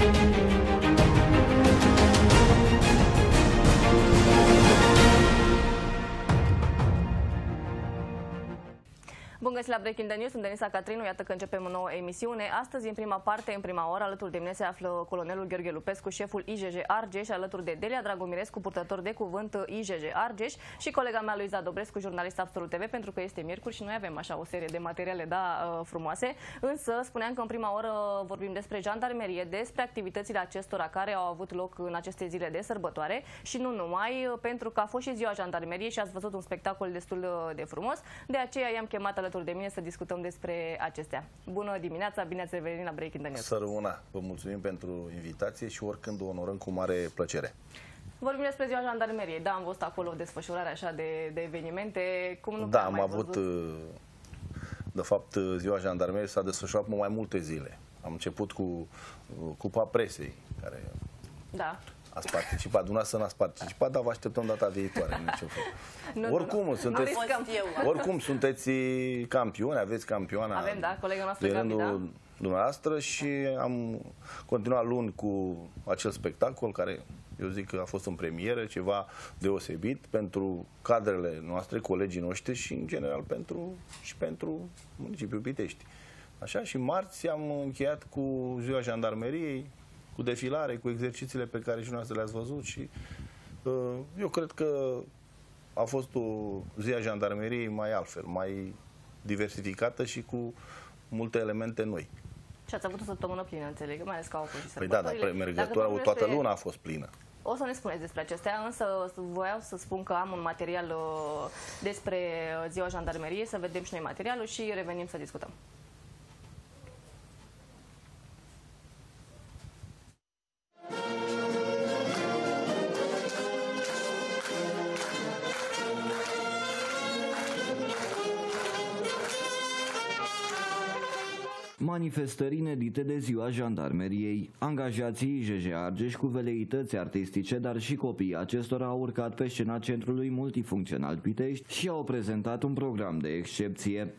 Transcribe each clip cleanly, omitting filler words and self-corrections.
Bun găsit la Breaking the News, sunt Denisa Catrinu, iată că începem o nouă emisiune. Astăzi, în prima parte, în prima oră, alături de mine se află colonelul Gheorghe Lupescu, șeful IJJ Argeș, alături de Delia Dragomirescu, purtător de cuvânt IJJ Argeș, și colega mea Luiza Dobrescu, jurnalist Absolut TV, pentru că este miercuri și noi avem așa o serie de materiale, frumoase. Însă, spuneam că în prima oră vorbim despre jandarmerie, despre activitățile acestora care au avut loc în aceste zile de sărbătoare și nu numai, pentru că a fost și ziua jandarmeriei și ați văzut un spectacol destul de frumos. De aceea i-am chemat alături de mine să discutăm despre acestea. Bună dimineața, bine ați revenit la Breaking the News. Să rămână. Vă mulțumim pentru invitație și oricând o onorăm cu mare plăcere. Vorbim despre ziua jandarmeriei. Da, am văzut acolo desfășurare așa de evenimente. Cum nu da, am avut, de fapt, ziua jandarmeriei s-a desfășurat mai multe zile. Am început cu Cupa Presei, care... Da. Ați participat, dumneavoastră n-ați participat, dar vă așteptăm data viitoare. Oricum sunteți campioni, aveți campioana. Avem, da, colega noastră Gabi, da. Dumneavoastră, și am continuat luni cu acel spectacol care eu zic că a fost în premieră, ceva deosebit pentru cadrele noastre, colegii noștri și în general pentru municipiul Pitești. Așa, și marți am încheiat cu ziua jandarmeriei, cu defilare, cu exercițiile pe care și dumneavoastră le-ați văzut și eu cred că a fost o zi a jandarmeriei mai altfel, mai diversificată și cu multe elemente noi. Și ați avut o săptămână plină, înțeleg, mai ales că au fost și sărbătorile. Păi da, dar mergătura, toată luna a fost plină. O să ne spuneți despre acestea, însă voiau să spun că am un material despre ziua jandarmeriei, să vedem și noi materialul și revenim să discutăm. Manifestări inedite de ziua jandarmeriei. Angajații IJJ Argeș cu veleități artistice, dar și copiii acestora au urcat pe scena Centrului Multifuncțional Pitești și au prezentat un program de excepție.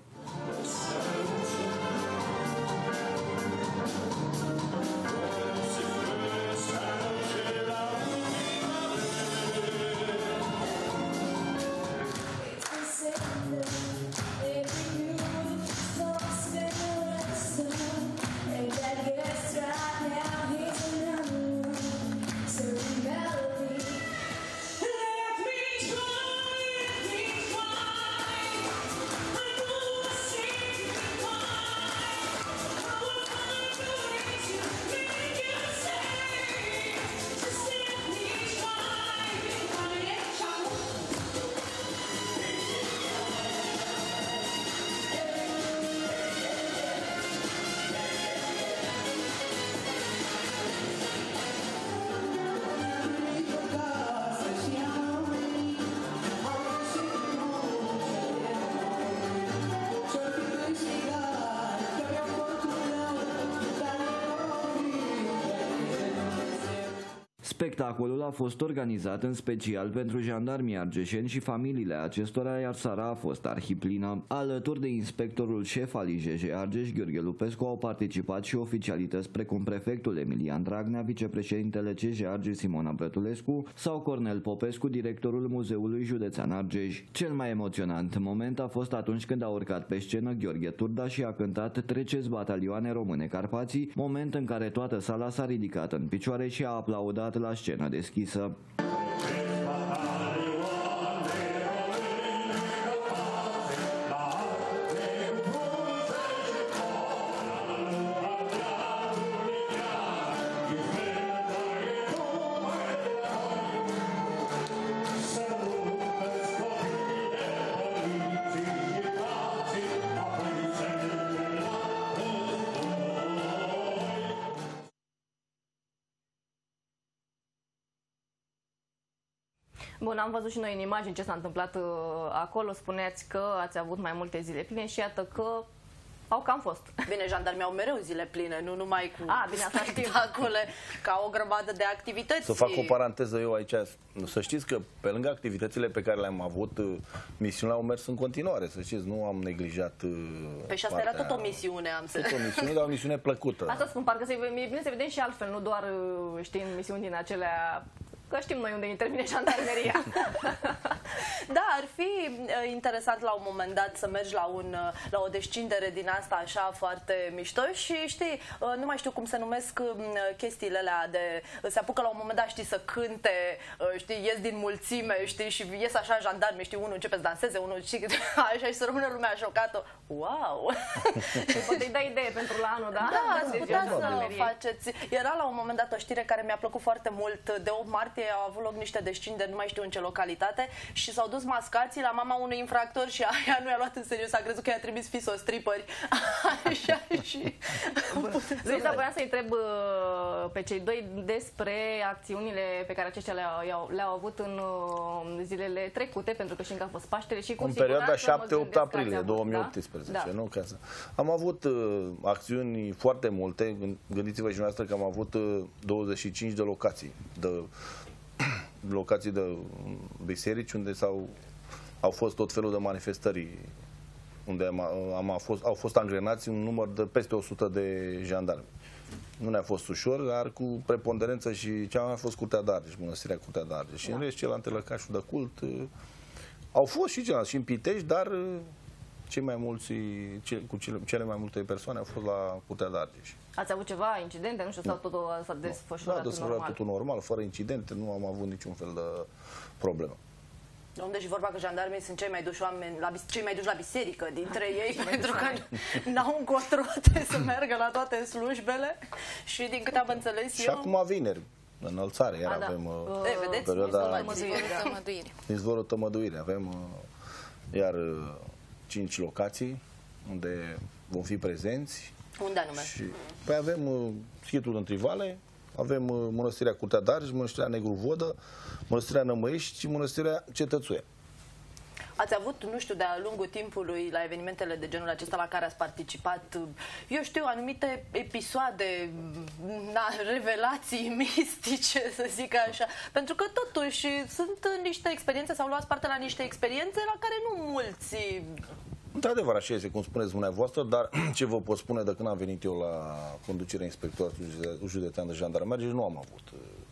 Spectacolul a fost organizat în special pentru jandarmii argeșeni și familiile acestora, iar seara a fost arhiplină. Alături de inspectorul șef al IJJ Argeș, Gheorghe Lupescu, au participat și oficialități precum prefectul Emilian Dragnea, vicepreședintele CJ Argeș Simona Brătulescu sau Cornel Popescu, directorul Muzeului Județean Argeș. Cel mai emoționant moment a fost atunci când a urcat pe scenă Gheorghe Turda și a cântat Treceți batalioane române Carpații, moment în care toată sala s-a ridicat în picioare și a aplaudat la scenă deschisă. Bun, am văzut și noi în imagini ce s-a întâmplat acolo. Spuneați că ați avut mai multe zile pline și iată că Au cam fost. Bine, jandarmii au mereu zile pline, nu numai cu bine, asta spectacole, ca o grămadă de activități. Să fac o paranteză eu aici. Să știți că pe lângă activitățile pe care le-am avut, misiunile au mers în continuare. Să știți, nu am neglijat Păi și asta era tot o misiune, am să... Tot o misiune, dar o misiune plăcută. Asta spun, parcă e bine să vedem și altfel, nu doar, știi, în misiuni din acelea... Că știm noi unde intervine jandarmeria. Da, ar fi interesant la un moment dat să mergi la o descindere din asta așa foarte mișto și știi, nu mai știu cum se numesc chestiile alea de... Se apucă la un moment dat, știi, să cânte, știi, ies din mulțime, știi, și ies așa jandarmi, știi, unul începe să danseze, unul așa și să rămână lumea șocată. Wow! Poate-i dai idee pentru la anul, da? Da, ați putea să faceți. Era la un moment dat o știre care mi-a plăcut foarte mult. De 8 martie au avut loc niște descinderi, nu mai știu în ce localitate, și s-au dus mascații la mama unui infractor și aia nu i-a luat în serios, a crezut că i-a trimis fiso-stripperi. Așa și... Luiza, voiam să-i întreb pe cei doi despre acțiunile pe care aceștia le-au avut în zilele trecute, pentru că și încă a fost Paștele și cu în perioada 7-8 aprilie 2018. Da. Nu? Am avut acțiuni foarte multe. Gândiți-vă și noastră că am avut 25 de locații de biserici unde au fost tot felul de manifestări, unde au fost angrenați un număr de peste 100 de jandarmi. Nu ne-a fost ușor, dar cu preponderență și cea mai a fost Curtea de Argeș, Mănăstirea Curtea de Argeș. Și în rest, celelalte lăcașuri de cult au fost și celălalt, și în Pitești, dar cu cele mai multe persoane au fost la Curtea de Argeș. Ați avut ceva incidente? Nu știu, sau totul s-a desfășurat normal? Totul normal, fără incidente, nu am avut niciun fel de problemă. Unde și vorba că jandarmii sunt cei mai duși oameni, cei mai duși la biserică dintre ei, pentru că n-au încotro să meargă la toate slujbele și din câte am înțeles și acum vineri, înălțare, iar avem perioada Izvorul Tămăduire. Avem iar 5 locații unde vom fi prezenți. Unde anume? Păi avem Schitul în Trivale, avem Mănăstirea Curtea de Argeș, Mănăstirea Negru Vodă, Mănăstirea Nămăiești și Mănăstirea Cetățuia. Ați avut, nu știu, de-a lungul timpului, la evenimentele de genul acesta la care ați participat, eu știu, anumite episoade, revelații mistice, să zic așa, pentru că totuși sunt niște experiențe, sau luați parte la niște experiențe la care nu mulți... Într-adevăr, așa este, cum spuneți dumneavoastră, dar ce vă pot spune de când am venit eu la conducerea Inspectoratului Județean de Jandarmerie, nu am avut.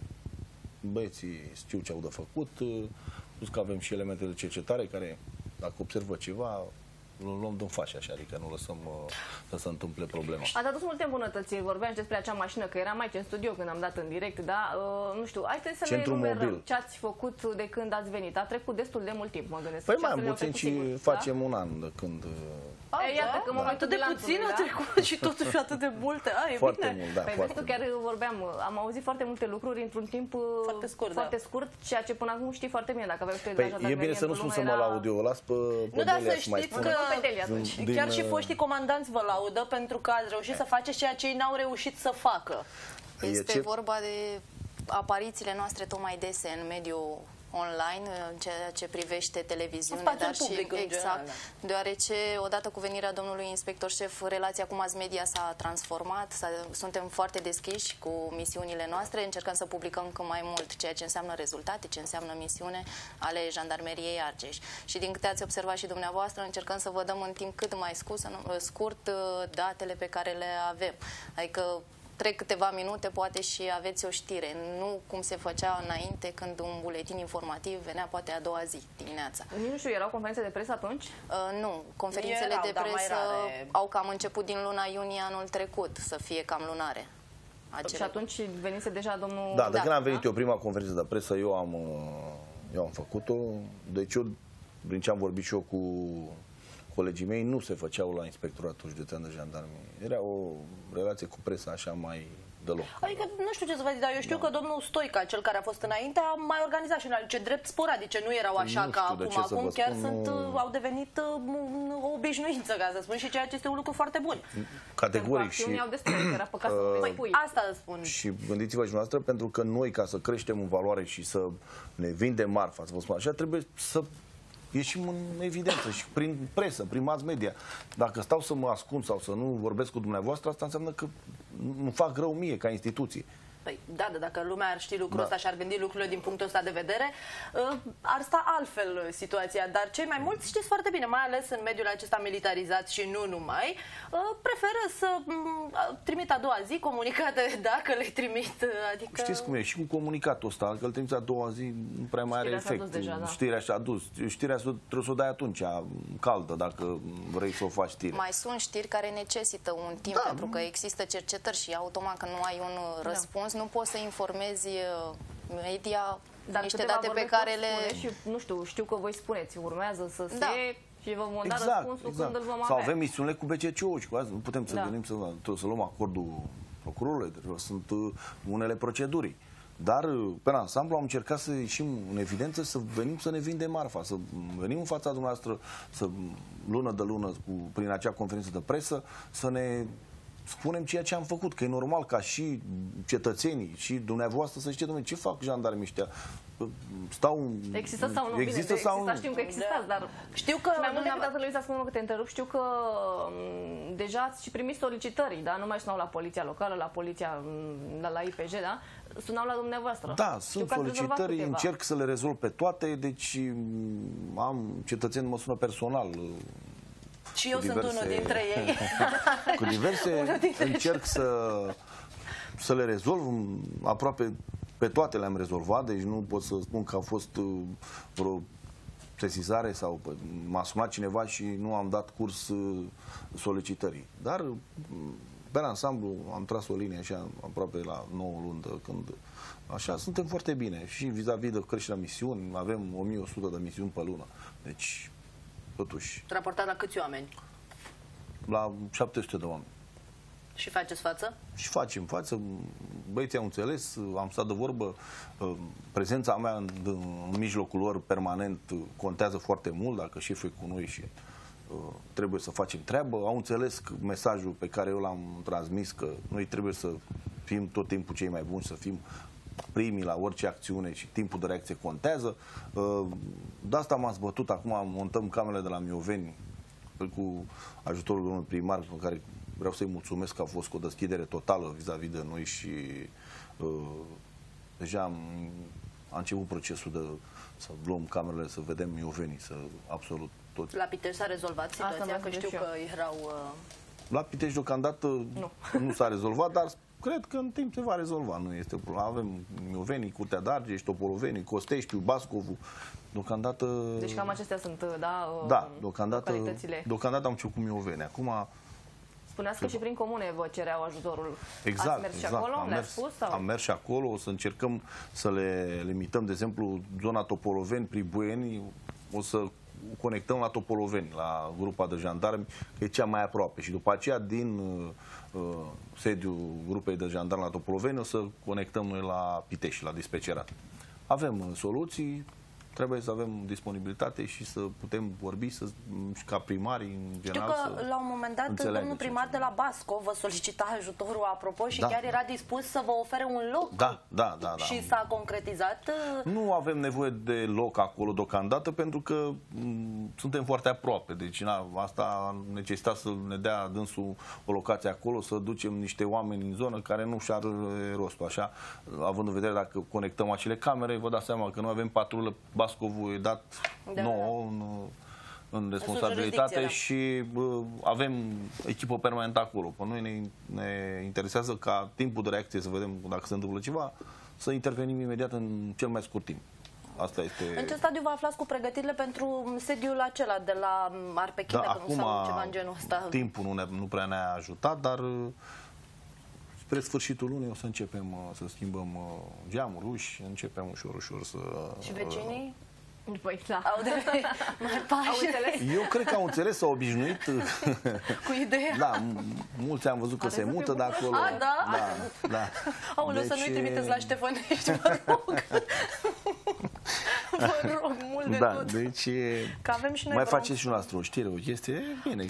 Băieții știu ce au de făcut, plus că avem și elemente de cercetare care, dacă observă ceva, îl luăm din fașă, așa, adică nu lăsăm să se întâmple problema. Ați adus multe îmbunătățiri, vorbeam despre acea mașină, că eram aici în studio când am dat în direct, da? Nu știu, haideți să ne enumerăm ce ați făcut de când ați venit. A trecut destul de mult timp, mă gândesc. Păi mai puțin și facem un an de când... Iată că atât de puțin a trecut și totuși atât de multe. Foarte mult, da. Păi chiar vorbeam, am auzit foarte multe lucruri într-un timp foarte scurt, ceea ce până acum știi foarte bine. Dacă e bine să nu spun să mă laud eu, o las pe Delia să mai spună. Chiar și foștii comandanți vă laudă pentru că ați reușit să faceți ceea ce ei n-au reușit să facă. Este vorba de aparițiile noastre tot mai dese în mediul online, în ceea ce privește televiziunea, dar și exact, deoarece odată cu venirea domnului inspector șef, relația cu mass media s-a transformat, suntem foarte deschiși cu misiunile noastre, încercăm să publicăm încă mai mult ceea ce înseamnă rezultate, ce înseamnă misiune ale Jandarmeriei Argeș. Și din câte ați observat și dumneavoastră, încercăm să vă dăm în timp cât mai scurt datele pe care le avem. Adică trec câteva minute, poate și aveți o știre. Nu cum se făcea înainte, când un buletin informativ venea poate a doua zi dimineața. Nu știu, erau conferințe de presă atunci? Nu. Conferințele de presă au cam început din luna iunie anul trecut să fie cam lunare. Și atunci venise deja domnul... Da, de când am venit eu prima conferință de presă, eu am făcut-o. Deci eu, din ce am vorbit și eu cu colegii mei, nu se făceau la Inspectoratul Județean de Jandarmie. Era o relație cu presa așa mai deloc. Adică nu știu ce să vă zic, dar eu știu că domnul Stoica, cel care a fost înainte, a mai organizat și ce drept sporadice, nu erau așa ca acum. Acum chiar au devenit o obișnuință, ca să spun, și ceea ce este un lucru foarte bun. Categoric. Și au destul, era păcat să nu mai pui. Asta spun. Și gândiți-vă și noastră, pentru că noi, ca să creștem în valoare și să ne vindem marfa, să vă spun așa, trebuie să ieșim în evidență și prin presă, prin mass media. Dacă stau să mă ascund sau să nu vorbesc cu dumneavoastră, asta înseamnă că nu fac rău mie ca instituție. Păi, da, dacă lumea ar ști lucrul ăsta și ar gândi lucrurile din punctul ăsta de vedere, ar sta altfel situația. Dar cei mai mulți știți foarte bine, mai ales în mediul acesta militarizat și nu numai, preferă să trimit a doua zi comunicate, dacă le trimit. Adică... Știți cum e? Și cu comunicatul ăsta, că îl trimiți a doua zi, nu prea mai are efect. Deja, da. Știrea și-a dus. Știrea trebuie să o dai atunci, caldă, dacă vrei să o faci știre. Mai sunt știri care necesită un timp, pentru că există cercetări și automat că nu ai un răspuns, nu poți să informezi media niște date pe care le... Și, nu știu că voi spuneți, urmează să se... Și vă vom da răspunsul când îl vom avea. Sau avem misiunile cu BCCO și cu asta. Nu putem să gândim să luăm acordul procurorului. Sunt unele proceduri. Dar, pe ansamblu, am încercat să ieșim în evidență, să venim să ne vindem marfa, să venim în fața dumneavoastră, să lună de lună, prin acea conferință de presă, să ne spunem ceea ce am făcut, că e normal ca și cetățenii și dumneavoastră să știți, domnule, ce fac jandarmii ăștia? Există sau nu? Există sau nu? Știm că existați, dar știu că mai mult decât atât, Luiza, spun că te întrerup, știu că deja ați și primit solicitări, da? Nu mai sunau la poliția locală, la poliția, la IPJ, da? Sunau la dumneavoastră. Da, sunt solicitări, încerc să le rezolv pe toate, deci cetățeni mă sună personal. Și eu sunt unul dintre ei. Cu diverse încerc să le rezolv, aproape pe toate le-am rezolvat, deci nu pot să spun că a fost vreo sesizare sau m-a sunat cineva și nu am dat curs solicitării. Dar, pe ansamblu, am tras o linie așa, aproape la 9 luni, când așa, suntem foarte bine. Și vis-a-vis de creșterea misiuni, avem 1100 de misiuni pe lună. Deci, totuși... Raportat la câți oameni? La 700 de oameni. Și faceți față? Și facem față. Băieții au înțeles, am stat de vorbă. Prezența mea în mijlocul lor permanent contează foarte mult, dacă șeful e cu noi și trebuie să facem treabă. Au înțeles mesajul pe care eu l-am transmis, că noi trebuie să fim tot timpul cei mai buni, să fim primii la orice acțiune și timpul de reacție contează. De asta m-am zbătut. Acum montăm camerele de la Mioveni cu ajutorul domnului primar, pe care vreau să-i mulțumesc că a fost cu o deschidere totală vis-a-vis de noi și deja am început procesul să luăm camerele, să vedem Miovenii, să absolut toți. La Pitești s-a rezolvat situația, că știu că erau... La Pitești deocamdată nu s-a rezolvat, dar cred că în timp se va rezolva, nu este problemă. Avem Miovenii, Curtea d'Argeș, Topolovenii, Costeștiu, Bascovu. Deocamdată... Deci cam acestea sunt, da, deocamdată am început cu Mioveni. Acum... Spuneați că și prin comune vă cereau ajutorul. Exact, ați mers și acolo? Am mers și acolo, o să încercăm să le limităm, de exemplu, zona Topoloveni, Pribueni, o să conectăm la Topoloveni, la grupa de jandarmi, că e cea mai aproape. Și după aceea, din sediul grupei de jandarmi la Topoloveni, o să conectăm noi la Pitești, la dispecerat. Avem soluții. Trebuie să avem disponibilitate și să putem vorbi ca primari în general. Știu că la un moment dat domnul primar de la Basco vă solicita ajutorul, apropo, și chiar era dispus să vă ofere un loc. Da. Și s-a concretizat? Nu avem nevoie de loc acolo deocamdată, pentru că suntem foarte aproape. Deci asta necesita să ne dea dânsul o locație acolo, să ducem niște oameni în zonă care nu și-ar rostul. Așa, având în vedere, dacă conectăm acele camere, vă dați seama că noi avem patrulă. Bascovul e dat nouă în responsabilitate și avem echipă permanentă acolo. Pe noi ne interesează ca timpul de reacție, să vedem dacă se întâmplă ceva, să intervenim imediat în cel mai scurt timp. Asta este... În ce stadiu vă aflați cu pregătirile pentru sediul acela de la Arpechine, acum, sau ceva în genul ăsta? Timpul nu prea ne-a ajutat, dar spre sfârșitul lunii o să începem să schimbăm geamuri, uși, începem ușor să... Și vecinii? Păi, da. Au înțeles? Eu cred că au înțeles, s-au obișnuit cu ideea. Da, mulți am văzut că se mută de acolo. Da. Aoleu, să nu-i trimiteți la Ștefănești, vă rog. Vă rog, mult de tot. Deci că avem și noi mai faceți și noastră o știre, o chestie, bine.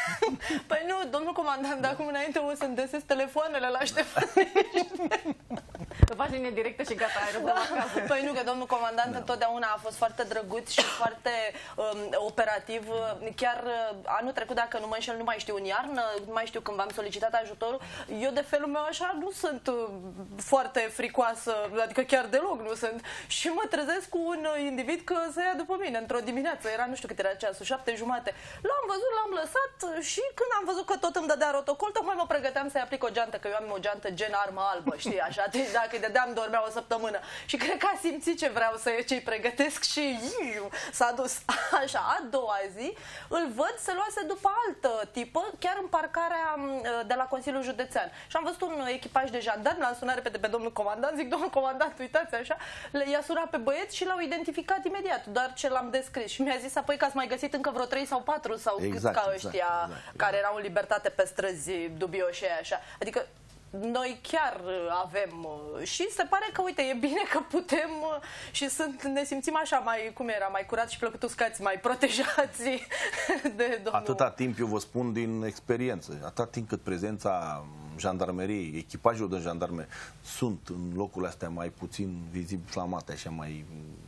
Păi nu, domnul comandant, de acum înainte o să-mi desesc telefoanele la Ștefănești. Faci linie directă și gata, ai răbdat acasă. Păi nu, că domnul comandant întotdeauna a fost foarte drăguț și foarte operativ. Chiar anul trecut, dacă nu mă înșel, nu mai știu, în iarnă, nu mai știu când v-am solicitat ajutorul, eu de felul meu așa nu sunt foarte fricoasă, adică chiar deloc nu sunt. Și mă trezesc cu un individ că se ia după mine într-o dimineață, era, nu știu cât era ceasul, 7:30. L-am văzut, l-am lăsat și când am văzut că tot îmi dădea rotocol, tocmai mă pregăteam să-i aplic o geantă, că eu am o geantă gen armă albă, știi, așa, dacă îi dădeam, dormea o săptămână. Și cred că a simțit ce vreau ce-i pregătesc și s-a dus. Așa, a doua zi, îl văd, se luase după altă tipă, chiar în parcarea de la Consiliul Județean. Și am văzut un echipaj de jandarmi, l-am sunat repede pe domnul comandant, zic, domnul comandant, uitați așa, i-a sunat pe băieți și l-au identificat imediat, doar ce l-am descris. Și mi-a zis apoi că ați mai găsit încă vreo 3 sau 4 sau cât ca ăștia care erau în libertate pe străzi dubioși așa. Adică noi chiar avem și se pare că, uite, e bine că putem și ne simțim așa mai, cum era, mai curați și plăcut uscați, mai protejați de domnul. Atâta timp, eu vă spun din experiență, atâta timp cât prezența jandarmeriei, echipajul de jandarme sunt în locurile astea mai puțin viziblamate, așa mai...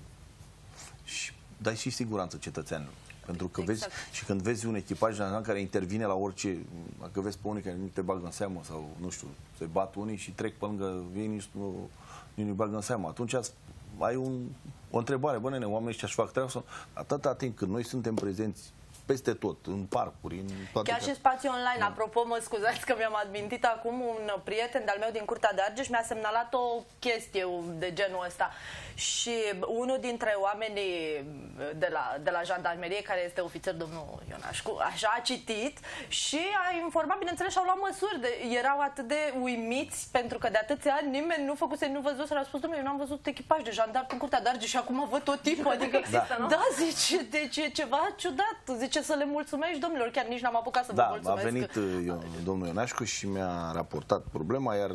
dai și siguranță cetățeanului. Pentru că vezi, și când vezi un echipaj care intervine la orice, dacă vezi pe unii care nu te bagă în seamă sau, nu știu, se bat unii și trec pe lângă ei, nu-i bagă în seamă, atunci ai o întrebare, bă, nene, oamenii ăștia își fac treaba sau... Atâta timp când noi suntem prezenți peste tot, în parcuri, în toate... Chiar și spațiu online. Apropo, mă scuzați că mi-am admintit acum, un prieten de-al meu din Curtea de Argeș mi-a semnalat o chestie de genul ăsta. Și unul dintre oamenii de la jandarmerie, care este ofițer, domnul Ionașcu, așa a citit și a informat, bineînțeles, și au luat măsuri. Erau atât de uimiți, pentru că de atâția ani nimeni nu făcuse, nu văzuse, a spus, domnule, eu n-am văzut echipaj de jandarmi în Curtea de Argeș și acum văd tot tipul. Adică, da, zice, deci e ceva ciudat. Zice, să le mulțumești, domnilor, chiar nici n-am apucat să vă mulțumesc. A venit domnul Ionașcu și mi-a raportat problema, iar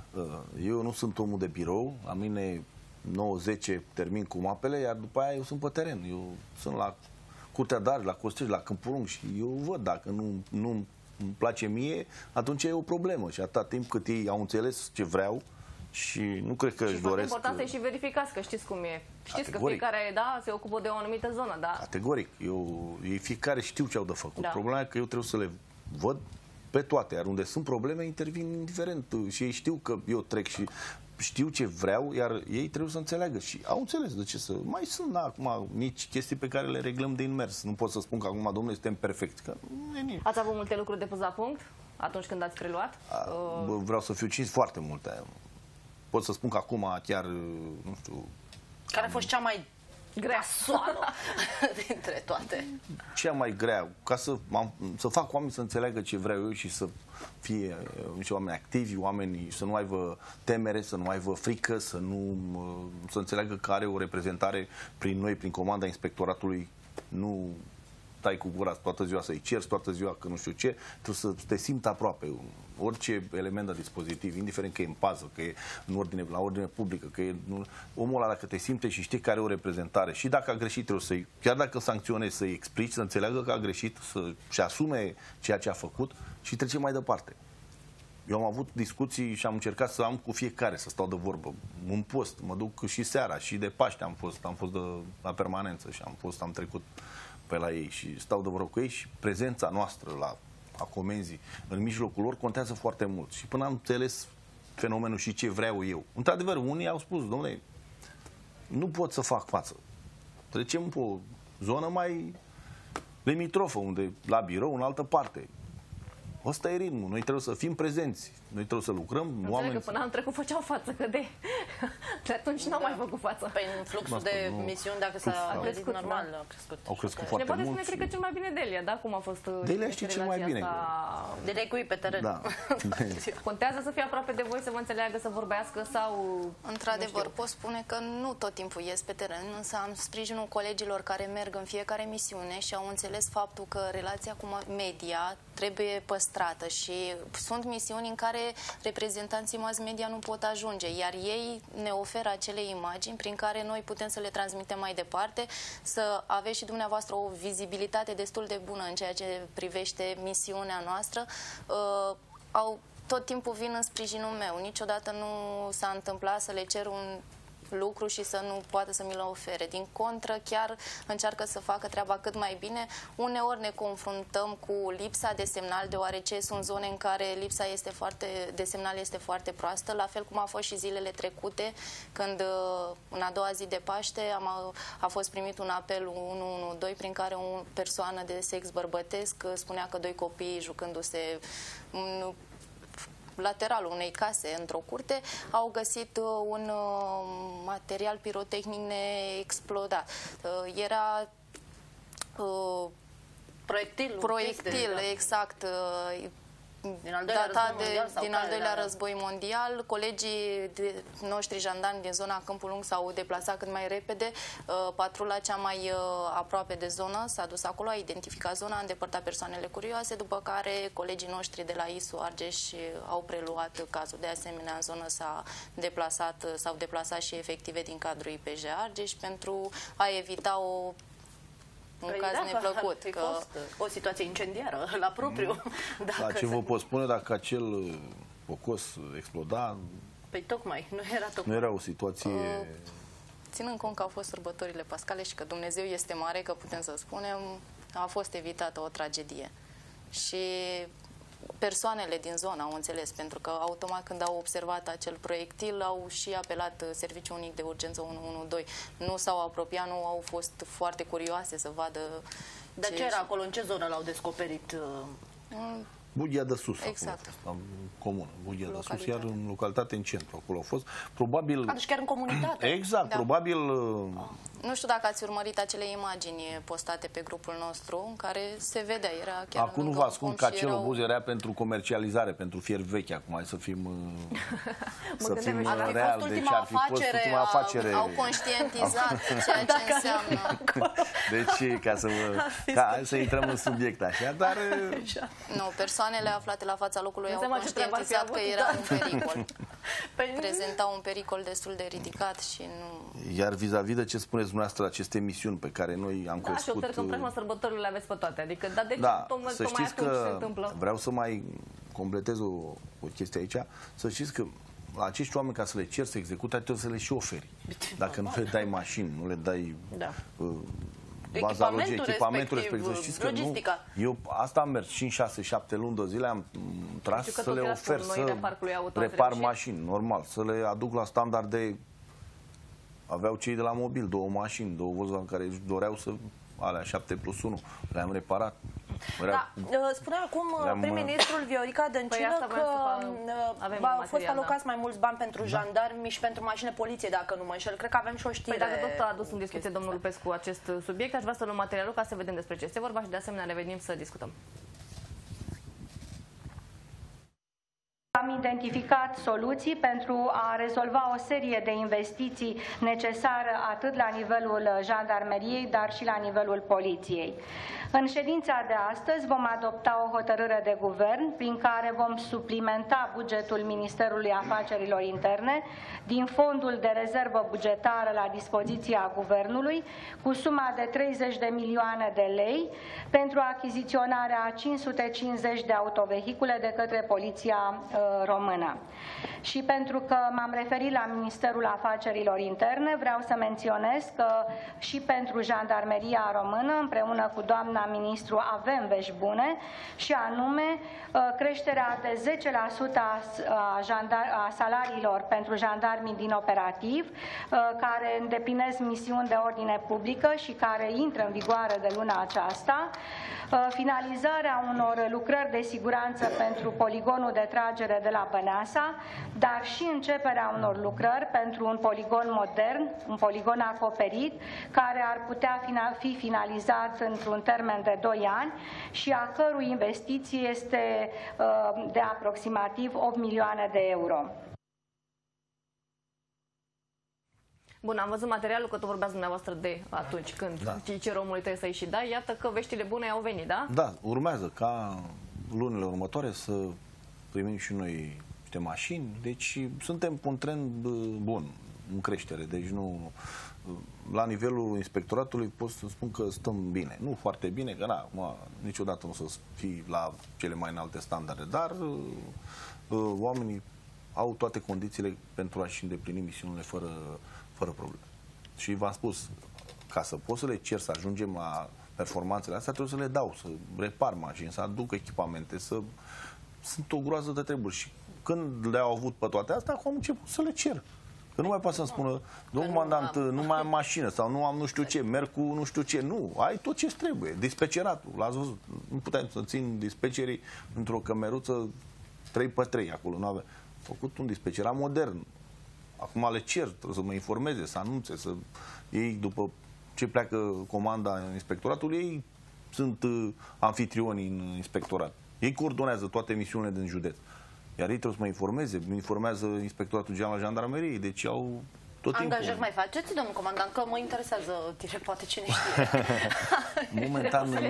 eu nu sunt omul de birou, la mine 9-10 termin cu mapele, iar după aia eu sunt pe teren. Eu sunt la Curtea de Argeș, la Costești, la Câmpul Lung și eu văd, dacă nu îmi place mie, atunci e o problemă. Și atâta timp cât ei au înțeles ce vreau, și nu cred că își doresc... important să-i și verificați, că știți cum e. Știți că fiecare, da, se ocupă de o anumită zonă, da. Categoric. Ei fiecare știu ce au de făcut. Problema e că eu trebuie să le văd pe toate, iar unde sunt probleme intervin indiferent. Și ei știu că eu trec și știu ce vreau, iar ei trebuie să înțeleagă. Și au înțeles de ce să... Mai sunt acum mici chestii pe care le reglăm de inmers. Nu pot să spun că acum, domnule, suntem perfecti. Că nu e nimic. Ați avut multe lucruri de pus la punct atunci când ați preluat? Vreau să fiu cinst, foarte multe. Pot să spun că acum chiar, nu știu... Care a fost cea mai grea soară dintre toate? Cea mai grea, ca să fac oamenii să înțeleagă ce vreau eu și să fie niște oameni activi, oamenii să nu aibă temere, să nu aibă frică, să înțeleagă că are o reprezentare prin noi, prin comanda inspectoratului, nu stai cu gura toată ziua să-i ceri, toată ziua că nu știu ce, trebuie să te simți aproape. Orice element de dispozitiv, indiferent că e în pază, că e la ordine publică, că e omul ăla, dacă te simte și știi că are o reprezentare și dacă a greșit, trebuie chiar dacă sancționezi, să-i explici, să înțeleagă că a greșit, să-și asume ceea ce a făcut și trece mai departe. Eu am avut discuții și am încercat să am cu fiecare, să stau de vorbă. În post, mă duc și seara, și de Paște am fost la permanență și am trecut pe la ei și stau de vorbă cu ei și prezența noastră a comenzii în mijlocul lor contează foarte mult. Și până am înțeles fenomenul și ce vreau eu. Într-adevăr, unii au spus, domnule, nu pot să fac față. Trecem pe o zonă mai limitrofă, unde la birou, în altă parte. Ăsta e ritmul. Noi trebuie să fim prezenți. Noi trebuie să lucrăm. Înțeleg că până am trecut făceau față, că de atunci n-au mai făcut față. Păi în fluxul de misiuni, dacă s-a crescut normal, a crescut. Au crescut foarte mult. Ne poate spune, cred că cel mai bine Delia, da? Cum a fost Delia știe cel mai bine. Delia cu ei pe teren. Da. Contează să fie aproape de voi, să vă înțeleagă, să vorbească sau... Într-adevăr, pot spune că nu tot timpul ies pe teren, însă am sprijinul colegilor care merg în fiecare misiune și au înțeles faptul că relația cu media trebuie păstrată și sunt misiuni în care reprezentanții mass media nu pot ajunge, iar ei ne oferă acele imagini prin care noi putem să le transmitem mai departe, să aveți și dumneavoastră o vizibilitate destul de bună în ceea ce privește misiunea noastră. Au tot timpul vin în sprijinul meu. Niciodată nu s-a întâmplat să le cer un lucru și să nu poată să mi-l ofere. Din contră, chiar încearcă să facă treaba cât mai bine. Uneori ne confruntăm cu lipsa de semnal, deoarece sunt zone în care lipsa de semnal este foarte proastă, la fel cum a fost și zilele trecute, când în a doua zi de Paște a fost primit un apel 112 prin care o persoană de sex bărbătesc spunea că doi copii jucându-se lateralul unei case într-o curte au găsit un material pirotehnic neexplodat. Era proiectil, exact. Din al doilea război mondial. Colegii noștri jandarmi din zona Câmpul Lung s-au deplasat cât mai repede. Patrula cea mai aproape de zonă s-a dus acolo, a identificat zona, a îndepărtat persoanele curioase, după care colegii noștri de la ISU Argeș au preluat cazul. De asemenea, în zonă s-au deplasat și efective din cadrul IPJ Argeș pentru a evita un caz neplăcut. O situație incendiară la propriu. Ce vă pot spune dacă acel focos exploda? Păi tocmai, nu era o situație... Ținând cont că au fost sărbătorile pascale și că Dumnezeu este mare, că putem să spunem, a fost evitată o tragedie. Și persoanele din zonă au înțeles, pentru că automat când au observat acel proiectil au și apelat Serviciul Unic de Urgență 112. Nu s-au apropiat, nu au fost foarte curioase să vadă. Dar ce era acolo? În ce zonă l-au descoperit? Bughia de Sus, exact. Comună, Bughia de Sus, iar în localitate, în centru, acolo a fost. Probabil... Deci chiar în comunitate. Exact, probabil... Nu știu dacă ați urmărit acele imagini postate pe grupul nostru, în care se vedea, era chiar... Acum nu vă ascund că acel obuz era pentru comercializare, pentru fier vechi, acum hai să fim... să fim real, deci ar fi fost ultima afacere. Au conștientizat ceea ce înseamnă. Deci, ca să intrăm în subiect așa, dar... Nu, persoanele aflate la fața locului au conștientizat că era un pericol. Prezentau un pericol destul de ridicat și nu... Iar vis-a-vis de ce spuneți dumneavoastră, aceste emisiuni pe care noi am crescut... Da, și eu cred că în preajma sărbătorile le aveți pe toate. Adică, dar de ce tocmai atunci se întâmplă? Vreau să mai completez o chestie aici. Să știți că la acești oameni, ca să le cer să execute, trebuie să le și oferi. Dacă nu le dai mașini, nu le dai... echipamentul respectiv. Să știți că logistica. Eu asta am mers 5, 6, 7 luni de zile, am tras să le ofer, să repar mașini, normal, să le aduc la standarde. Aveau cei de la Mobil 2 mașini, 2 Volkswagen care își doreau să alea 7+1, le-am reparat. Spunea acum prim-ministrul Viorica Dăncilă că au fost alocați mai mulți bani pentru jandarmi și pentru mașini poliție, dacă nu mă înșel. Cred că avem și o știre. Păi dacă tot a adus în discuție domnul Lupescu acest subiect, aș vrea să luăm materialul ca să vedem despre ce este vorba și de asemenea revenim să discutăm. Am identificat soluții pentru a rezolva o serie de investiții necesare atât la nivelul jandarmeriei, dar și la nivelul poliției. În ședința de astăzi vom adopta o hotărâre de guvern prin care vom suplimenta bugetul Ministerului Afacerilor Interne din fondul de rezervă bugetară la dispoziția guvernului cu suma de 30 de milioane de lei pentru achiziționarea a 550 de autovehicule de către Poliția Română. Și pentru că m-am referit la Ministerul Afacerilor Interne, vreau să menționez că și pentru Jandarmeria Română, împreună cu doamna ministru, avem vești bune, și anume creșterea de 10% a salariilor pentru jandarmii din operativ, care îndeplinesc misiuni de ordine publică și care intră în vigoare de luna aceasta, finalizarea unor lucrări de siguranță pentru poligonul de tragere de la Băneasa, dar și începerea unor lucrări pentru un poligon modern, un poligon acoperit, care ar putea fi finalizat într-un termen de 2 ani și a cărui investiție este de aproximativ 8 milioane de euro. Bun, am văzut materialul, că tu vorbeați dumneavoastră de atunci când ce omului trebuie să-i și dai. Iată că veștile bune au venit, da? Da, urmează ca lunile următoare să primim și noi niște mașini. Deci suntem pe un trend bun. în creștere. Deci nu... La nivelul inspectoratului pot să spun că stăm bine. Nu foarte bine, că niciodată nu o să fii la cele mai înalte standarde, dar oamenii au toate condițiile pentru a-și îndeplini misiunile fără probleme. Și v-am spus, ca să poți să le cer să ajungem la performanțele astea, trebuie să le dau, să repar mașini, să aduc echipamente, sunt o groază de treburi. Și când le-au avut pe toate astea, acum am început să le cer. Că nu mai poate să-mi spună, domnul comandant, nu mai am mașină sau nu am nu știu ce, merg cu nu știu ce. Nu, ai tot ce trebuie. Dispeceratul, l-ați văzut. Nu puteam să țin dispecerii într-o cămeruță 3x3 acolo. Nu avea. Făcut un dispecerat modern. Acum le cer, trebuie să mă informeze, să anunțe, să ei, după ce pleacă comanda inspectoratului, ei sunt anfitrionii în inspectorat. Ei coordonează toate misiunile din județ. Iar ei trebuie să mă informeze, mă informează Inspectoratul General al Jandarmeriei, deci au tot timpul. Angajări mai faceți, domnul comandant, că mă interesează, poate cine știe. Momentan nu,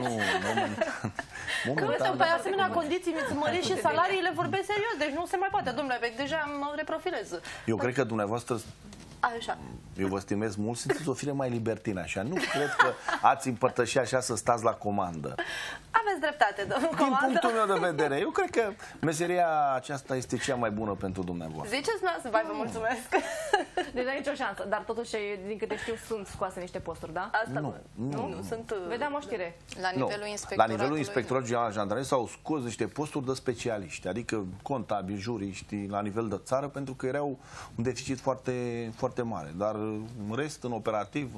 momentan. Pe asemenea condiții mi-ți mări și salariile, vorbesc serios, deci nu se mai poate, domnule, deja mă reprofilez. Eu cred că dumneavoastră, așa. Eu vă stimez mult, sunteți o fire mai libertină așa. Nu cred că ați împărtăși așa să stați la comandă. Aveți dreptate, domnul comandă. Din punctul meu de vedere, eu cred că meseria aceasta este cea mai bună pentru dumneavoastră. Ziceți noastră, vai, vă mulțumesc. Deci nu nicio șansă, dar totuși, din câte știu, sunt scoase niște posturi, da? Asta nu sunt... Vedeam o știre. La nivelul inspectoratului. La nivelul inspectoratului general al jandarmeriei s-au scos niște posturi de specialiști, adică contabili, juriști, la nivel de țară, pentru că erau un deficit foarte, foarte mare. Dar în rest, în operativ,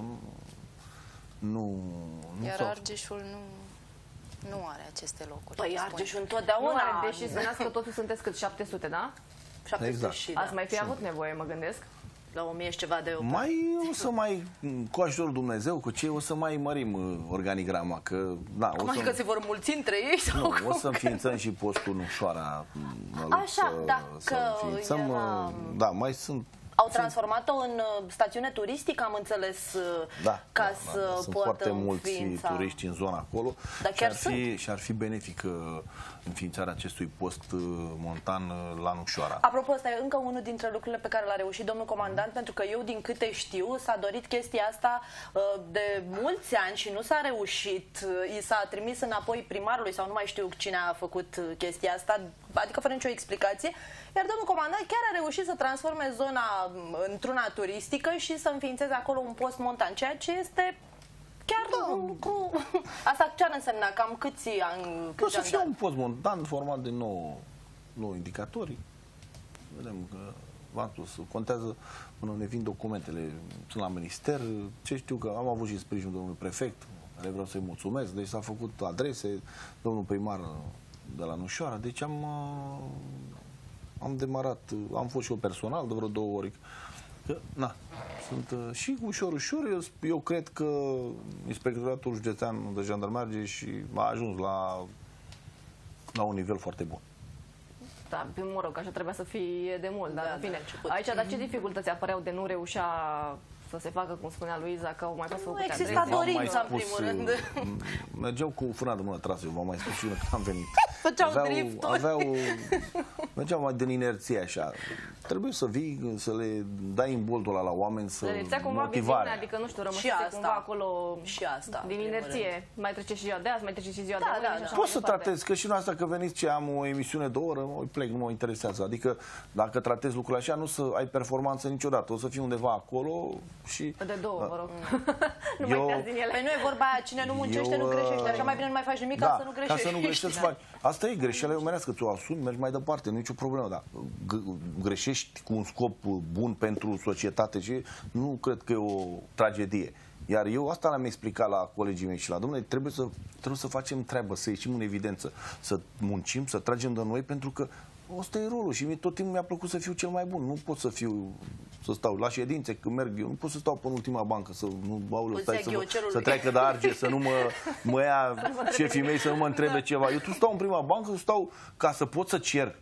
nu. Iar Argeșul nu are aceste locuri. Păi Argeșul întotdeauna are, deși spuneați că totuși sunteți cât 700, da? 700 exact. și, Ați mai fi avut nevoie, mă gândesc. La 1000 și ceva de euro. O să mai, cu ajutorul Dumnezeu, cu ce o să mai mărim organigrama, că că se vor mulți între ei? Sau nu, o să înființăm și postul Nușoara. Așa, da, că da, mai sunt. Au transformat-o în stațiune turistică, am înțeles, ca să sunt poată foarte mulți înființa. turiști în zona acolo. Dar chiar și ar fi benefică înființarea acestui post montan la Nușoara. Apropo, ăsta e încă unul dintre lucrurile pe care l-a reușit domnul comandant, pentru că eu, din câte știu, s-a dorit chestia asta de mulți ani și nu s-a reușit. I s-a trimis înapoi primarului sau nu mai știu cine a făcut chestia asta, adică fără nicio explicație. Iar domnul comandant chiar a reușit să transforme zona într-una turistică și să înființeze acolo un post montan, ceea ce este chiar cu... Asta ce ar însemna? Cam câți ani? O să fie un post montan format de 9 indicatori. Vedem că, v-am spus, contează până ne vin documentele. Sunt la minister, ce știu că am avut și sprijinul domnului prefect, care vreau să-i mulțumesc, deci s-a făcut adrese, domnul primar de la Nușoara, deci am demarat, am fost și eu personal de vreo 2 ori. Sunt și ușor, eu cred că Inspectoratul Județean de Jandarmerie și a ajuns la un nivel foarte bun. Da, mă rog, așa trebuia să fie de mult, dar bine. Aici, dar ce dificultăți apăreau de nu reușea să se facă, cum spunea Luiza, că au mai fost făcute adrese? Nu exista dorința, în primul rând. Mergeau cu frâna de mână trasă, eu v-am mai spus și eu că am venit. Făceau drifturi. Mergeau mai din inerție așa. Trebuie să vii, să le dai imboldul ăla la oameni, să motivare. Adică, nu știu, rămăsese cumva acolo și asta, din inerție. Mai trece și ziua de azi, mai trece și ziua de mâine. Poți să tratezi, că și în asta că veniți ce am o emisiune de o oră, mă plec, nu mă interesează. Adică dacă tratezi lucrurile așa, nu să ai performanță niciodată. O să fii undeva acolo și... De 2, vă rog. Nu mai uitați din ele. Păi nu e vorba aia, cine nu muncește, nu greșește. Așa mai bine nu mai faci nimic ca să nu greșești. Ca să nu greșești, faci. Asta e greșeala omenească, ți-o asumi, mergi mai departe, nu e nicio problemă, dar greșești cu un scop bun pentru societate și nu cred că e o tragedie. Iar eu asta l-am explicat la colegii mei și la domnule, trebuie să facem treabă, să ieșim în evidență, să muncim, să tragem de noi, pentru că ăsta e rolul și tot timpul mi-a plăcut să fiu cel mai bun. Nu pot să stau la ședințe, când merg eu, nu pot să stau pe ultima bancă, să nu să treacă de Arge, să nu mă ia șefii mei, să nu mă întrebe ceva. Eu tu stau în prima bancă, stau ca să pot să cer.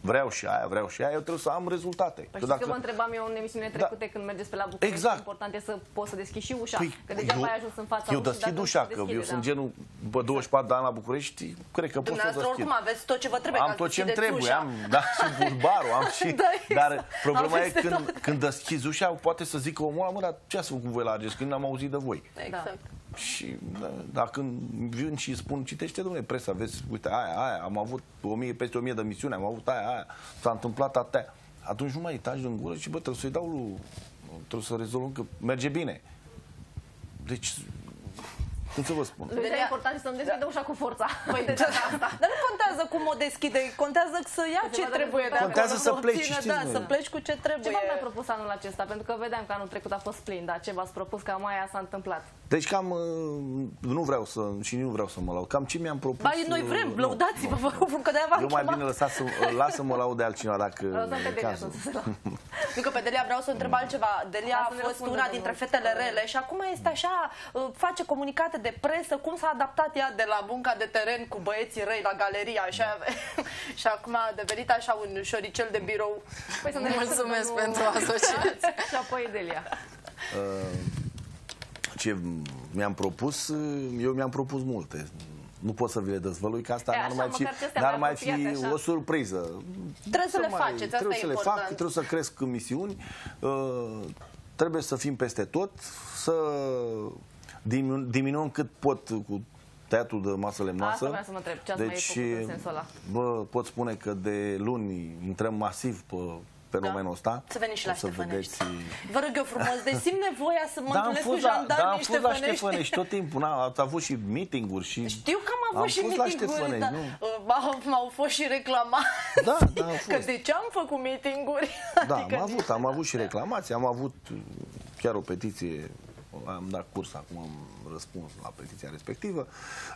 vreau și aia, eu trebuie să am rezultate. Păi că vă întrebam eu în emisiune trecute când mergeți pe la București, exact. Important e să poți să deschizi și ușa, Păi, că degeaba ai ajuns în fața eu ușii. deschid ușa, că eu sunt genul, pe 24 de ani la București, cred că pot să deschid. Oricum aveți tot ce vă trebuie. Am tot ce-mi trebuie, am și bulbarul, am și... Dar problema e când deschizi ușa, poate să zică omul, mă, dar ce ați făcut voi la Argeș, când n-am auzit de voi? Exact. Și dacă vin și spun, citește, domnule, presa, vezi, uite, aia, am avut peste 1000 de misiuni, am avut aia, s-a întâmplat atâtea. Atunci nu mai taci din gură și, bă, trebuie să-i dau trebuie să rezolvăm, că merge bine. Deci, cum să vă spun? E important să nu deschidă ușa cu forța. Dar nu contează cum o deschide, contează să ia ce trebuie de acolo. Contează să pleci, să pleci cu ce trebuie. Ce v-ați mai propus anul acesta? Pentru că vedeam că anul trecut a fost plin, dar ce v-ați propus, că aia s-a întâmplat? Deci cam, nu vreau să mă laud, cam ce mi-am propus... Ba, noi vrem, lăudați-vă, vă rog, că de-aia v-am chemat. Eu mai bine lasă-mă laud de altcineva, dacă... Nu, că pe Delia vreau să întreb altceva. Delia a fost una dintre fetele rele și acum este așa, face comunicate de presă, cum s-a adaptat ea de la munca de teren cu băieții răi la galerie, așa, și acum a devenit așa un șoricel de birou. Păi să ne mulțumesc pentru asociație. Și apoi Delia. Ce mi-am propus, eu mi-am propus multe. Nu pot să vi le dezvălui, că asta n-ar mai fi o surpriză. Trebuie să le faceți, trebuie să le fac, trebuie să cresc în misiuni, trebuie să fim peste tot, să diminuăm cât pot cu tăiatul de masă lemnoasă. Asta vreau să mă întreb, ce ați mai făcut în sensul ăla? Bă, pot spune că de luni intrăm masiv pe fenomenul ăsta. Să veniți și la Ștefănești. Vă rog eu frumos, de simt nevoia să mă întâlnesc cu jandarmii Ștefănești. Da, am fost la Ștefănești tot timpul. Ați avut și meeting-uri și... Știu că am avut și meeting-uri, dar m-au fost și reclamați. Da, au fost. Că de ce am făcut meeting-uri? Da, am avut și reclamații, am avut chiar o petiție, am dat curs, acum am răspuns la petiția respectivă.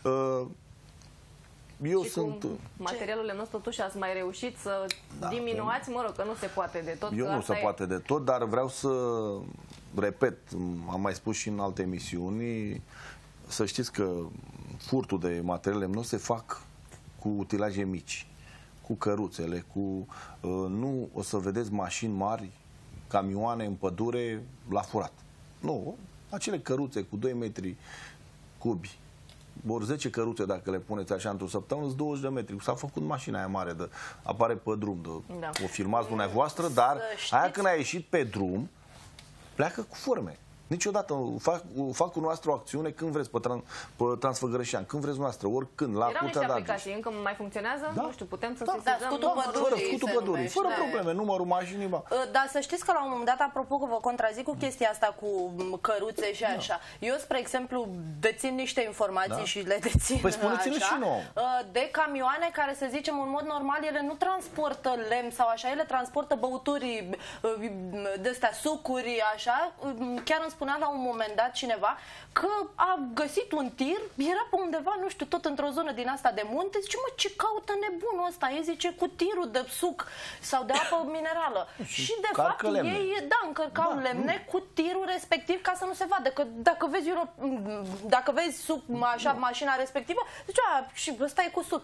Eu și sunt... cu materialul lemnos totuși ați mai reușit să diminuați, mă rog, că nu se poate de tot. Eu nu se poate de tot, dar vreau să repet, am mai spus și în alte emisiuni, să știți că furtul de materiale lemnos se fac cu utilaje mici, cu căruțele, cu... Nu o să vedeți mașini mari, camioane în pădure la furat. Nu, acele căruțe cu 2 metri cubi, ori 10 căruțe, dacă le puneți așa într-o săptămână, 20 de metri. S-a făcut mașina aia mare, apare pe drum, o filmați dumneavoastră, dar aia când a ieșit pe drum, pleacă cu forme. Niciodată fac cu noastră o acțiune când vreți pe Transfăgărășean, când vreți noastră, oricând, la Curtea de Argeș. Erau niște aplicații, încă mai funcționează? Da? Nu știu, putem să sesizăm scutul pădurii, fără probleme, numărul mașinii. Dar să știți că la un moment dat, apropo că vă contrazic cu chestia asta cu căruțe și așa, eu, spre exemplu, dețin niște informații și le dețin păi spuneți-le și nouă. De camioane care, să zicem, în mod normal, ele nu transportă lemn sau așa, ele transportă băuturi de-astea, sucuri, așa, chiar îmi spunea la un moment dat cineva că a găsit un tir, era pe undeva, nu știu, tot într-o zonă din asta de munte, zice, mă, ce caută nebunul ăsta? El zice, cu tirul de suc sau de apă minerală. Și de fapt ei, încărcau lemne cu tirul respectiv ca să nu se vadă. Că dacă vezi suc, așa, mașina respectivă, zice, și ăsta e cu suc,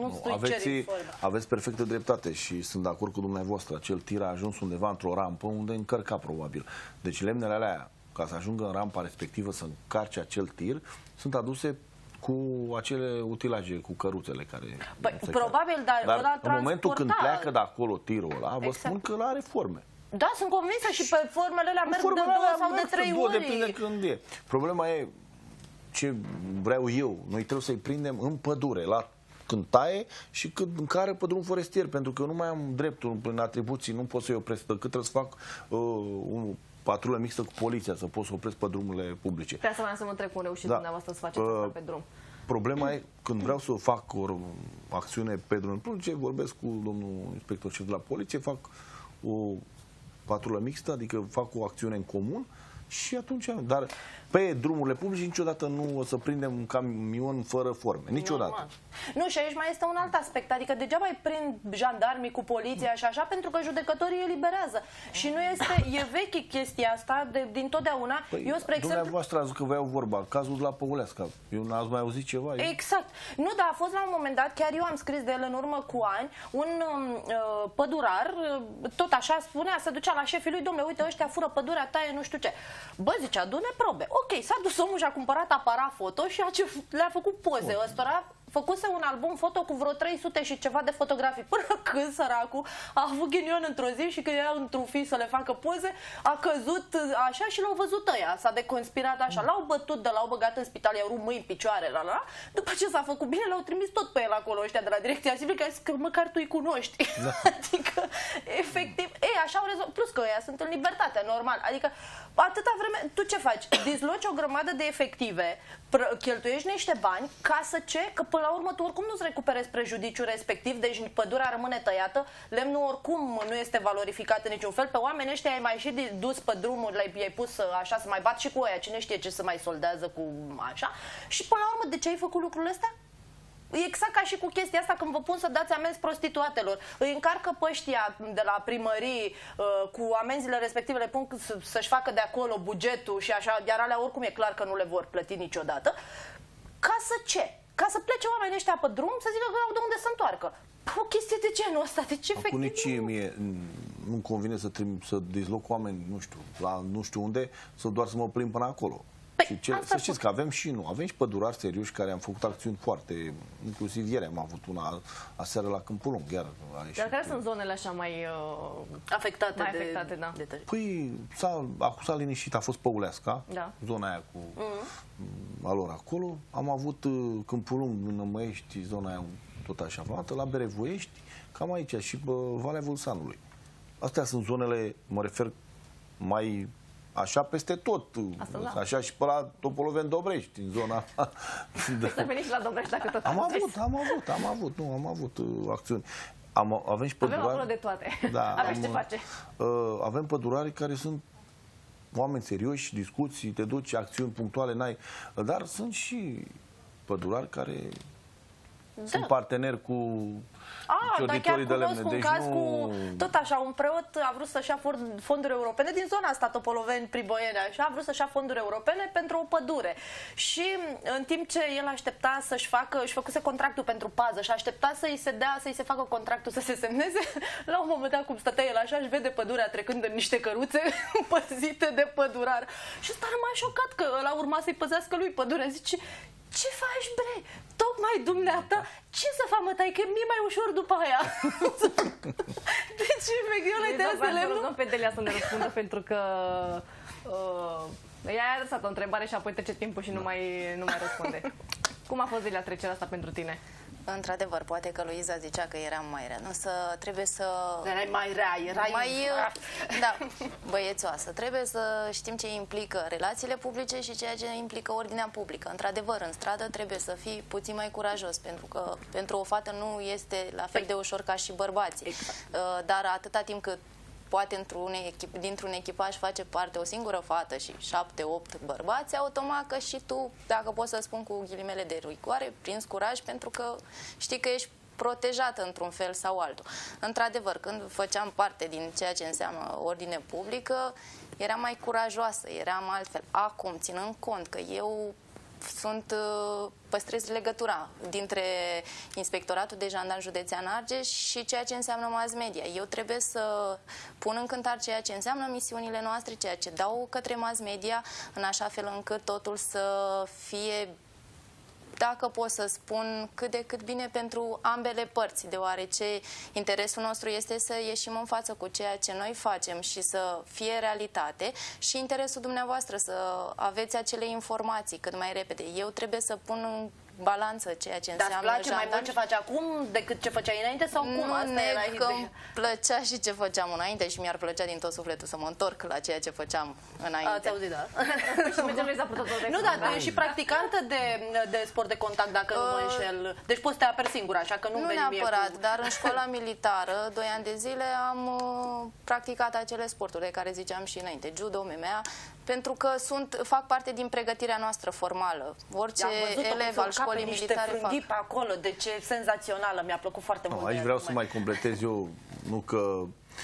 aveți perfectă dreptate și sunt de acord cu dumneavoastră. Acel tir a ajuns undeva într-o rampă unde încărca probabil. Deci lemnele alea, ca să ajungă în rampa respectivă să încarce acel tir, sunt aduse cu acele utilaje, cu căruțele care... Probabil, dar în momentul când pleacă de acolo tirul ăla, vă spun că ăla are forme. Da, sunt convinsă și pe formele alea merg de 2 sau de 3 ori. Depinde când e. Problema e ce vreau eu. Noi trebuie să-i prindem în pădure, când taie și când încară pe drum forestier, pentru că eu nu mai am dreptul prin atribuții, nu pot să-i opresc, decât trebuie să fac patrulă mixtă cu poliția, să pot să opresc pe drumurile publice. Pe asta vreau să mă întreb cum reușiți dumneavoastră să faceți asta pe drum. Problema e, când vreau să fac o acțiune pe drumul publice, vorbesc cu domnul inspector șef de la poliție, fac o patrulă mixtă, adică fac o acțiune în comun și atunci, dar pe drumurile publice niciodată nu o să prindem un camion fără forme, niciodată. Normal. Nu, și aici mai este un alt aspect, adică degeaba îi prind jandarmii cu poliția și așa, pentru că judecătorii eliberează. Și nu este, e veche chestia asta din totdeauna. Păi, eu, spre exemplu, dumneavoastră ați zis că vă iau vorba, cazul de la Păuleasca. Eu n-ați mai auzit ceva? Exact. Nu, dar a fost la un moment dat, chiar eu am scris de el în urmă cu ani, un pădurar, tot așa spunea, se ducea la șefii lui, domnule, uite, ăștia fură pădurea, taie nu știu ce. Bă, zice, adune probe. Ok, s-a dus omul și a cumpărat aparat foto și le-a făcut poze ăstora. Făcuse un album foto cu vreo 300 și ceva de fotografii. Până când săracul a avut ghinion într-o zi și când era într-un fi să le facă poze, a căzut așa și l-au văzut ăia. S-a deconspirat așa. L-au bătut, l-au băgat în spital, i-au rupt mâini, picioare, După ce s-a făcut bine, l-au trimis tot pe el acolo, ăștia de la Direcția Civică, că măcar tu îi cunoști. Da. Adică, efectiv, așa au rezolvat. Plus că ăia sunt în libertate, normal. Adică, atâta vreme, tu ce faci? Dizloci o grămadă de efective, cheltuiești niște bani, ca să ce? Că până la urmă tu oricum nu-ți recuperezi prejudiciul respectiv, deci pădurea rămâne tăiată, lemnul oricum nu este valorificat în niciun fel, pe oamenii ăștia ai mai și dus pe drumuri, i-ai pus așa să mai bat și cu aia, cine știe ce să mai soldează cu așa, și până la urmă de ce ai făcut lucrurile astea? Exact ca și cu chestia asta când vă pun să dați amenzi prostituatelor. Îi încarcă pe ăștia de la primării cu amenzile respective, le pun să-și facă de acolo bugetul și așa, iar alea oricum e clar că nu le vor plăti niciodată. Ca să ce? Ca să plece oamenii ăștia pe drum, să zică că au de unde să întoarcă. O chestie de genul ăsta, de ce efectiv? Nici mie nu-mi convine să dizloc oameni, nu știu, la nu știu unde, doar să mă plimb până acolo. Să știți că avem și pădurari serioși care am făcut acțiuni foarte, inclusiv ieri am avut una aseară la Câmpul Lung. Dar care sunt zonele așa mai afectate, da? Păi acum s-a liniștit, a fost Păuleasca, da. Zona aia cu a lor acolo. Am avut Câmpul Lung, Nămăiești, zona aia tot așa formată, la Berevoiești, cam aici și pe Valea Vulsanului. Astea sunt zonele, mă refer mai așa peste tot, așa și pe la Topoloveni Dobrești, în zona... Să veniți și la Dobrești dacă tot am avut acțiuni. Avem și pădurari... Avem acolo de toate. Da, aveți ce face. Avem pădurari care sunt oameni serioși, discuții, te duci, acțiuni punctuale, n-ai... Dar sunt și pădurari care... Sunt parteneri cu ciorditorii de lemne. Deci cu tot așa, un preot a vrut să-și ia fonduri europene din zona asta, Topoloveni, Priboieni, așa, a vrut să-și ia fonduri europene pentru o pădure. Și în timp ce el aștepta își făcuse contractul pentru pază și aștepta să-i se facă contractul să se semneze, la un moment dat, cum stătea el așa, își vede pădurea trecând în niște căruțe păzite de pădurar. Și ăsta rămas șocat că ăla urma să-i păzească lui pădurea. Zice, ce faci, bre? Tocmai dumneata? Ce să fac, mă, tai, că mi-e mai ușor după aia. Deci, efectiv, ăla-i de asta lemnul? Nu pe Delia să ne răspundă, pentru că ea a adresat o întrebare și apoi trece timpul și nu mai răspunde. Cum a fost Delia trecerea asta pentru tine? Într-adevăr, poate că Luiza zicea că eram mai rea, însă trebuie să... Erai mai rea, erai... Da, băiețoasă. Trebuie să știm ce implică relațiile publice și ceea ce implică ordinea publică. Într-adevăr, în stradă trebuie să fii puțin mai curajos, pentru că pentru o fată nu este la fel de ușor ca și bărbații. Exact. Dar atâta timp cât poate dintr-un echipaj face parte o singură fată și 7-8 bărbați, automat că și tu, dacă pot să spun cu ghilimele de rigoare, prinzi curaj pentru că știi că ești protejată într-un fel sau altul. Într-adevăr, când făceam parte din ceea ce înseamnă ordine publică, eram mai curajoasă, eram altfel. Acum, ținând cont că eu păstrez legătura dintre Inspectoratul de Jandarmi Județean Argeș și ceea ce înseamnă mass media. Eu trebuie să pun în cântar ceea ce înseamnă misiunile noastre, ceea ce dau către mass media, în așa fel încât totul să fie, dacă pot să spun, cât de cât bine pentru ambele părți, deoarece interesul nostru este să ieșim în față cu ceea ce noi facem și să fie realitate și interesul dumneavoastră să aveți acele informații cât mai repede. Eu trebuie să pun în balanță ceea ce înseamnă Dar îți place mai mult ce faci acum decât ce făceai înainte sau cum? Nu Asta era că îmi plăcea și ce făceam înainte și mi-ar plăcea din tot sufletul să mă întorc la ceea ce făceam înainte. Ați auzit, da? Nu, dar tu ești și practicantă de sport de contact, dacă nu mă înșel. Deci poți să te aperi singură, așa că nu veni neapărat, dar în școala militară, 2 ani de zile, am practicat acele sporturi de care ziceam și înainte, judo, MMA, pentru că fac parte din pregătirea noastră formală. Orice elev al școlii militare fac. Pe acolo, deci e senzațională, mi-a plăcut foarte mult. Aici vreau să mai completez eu, nu că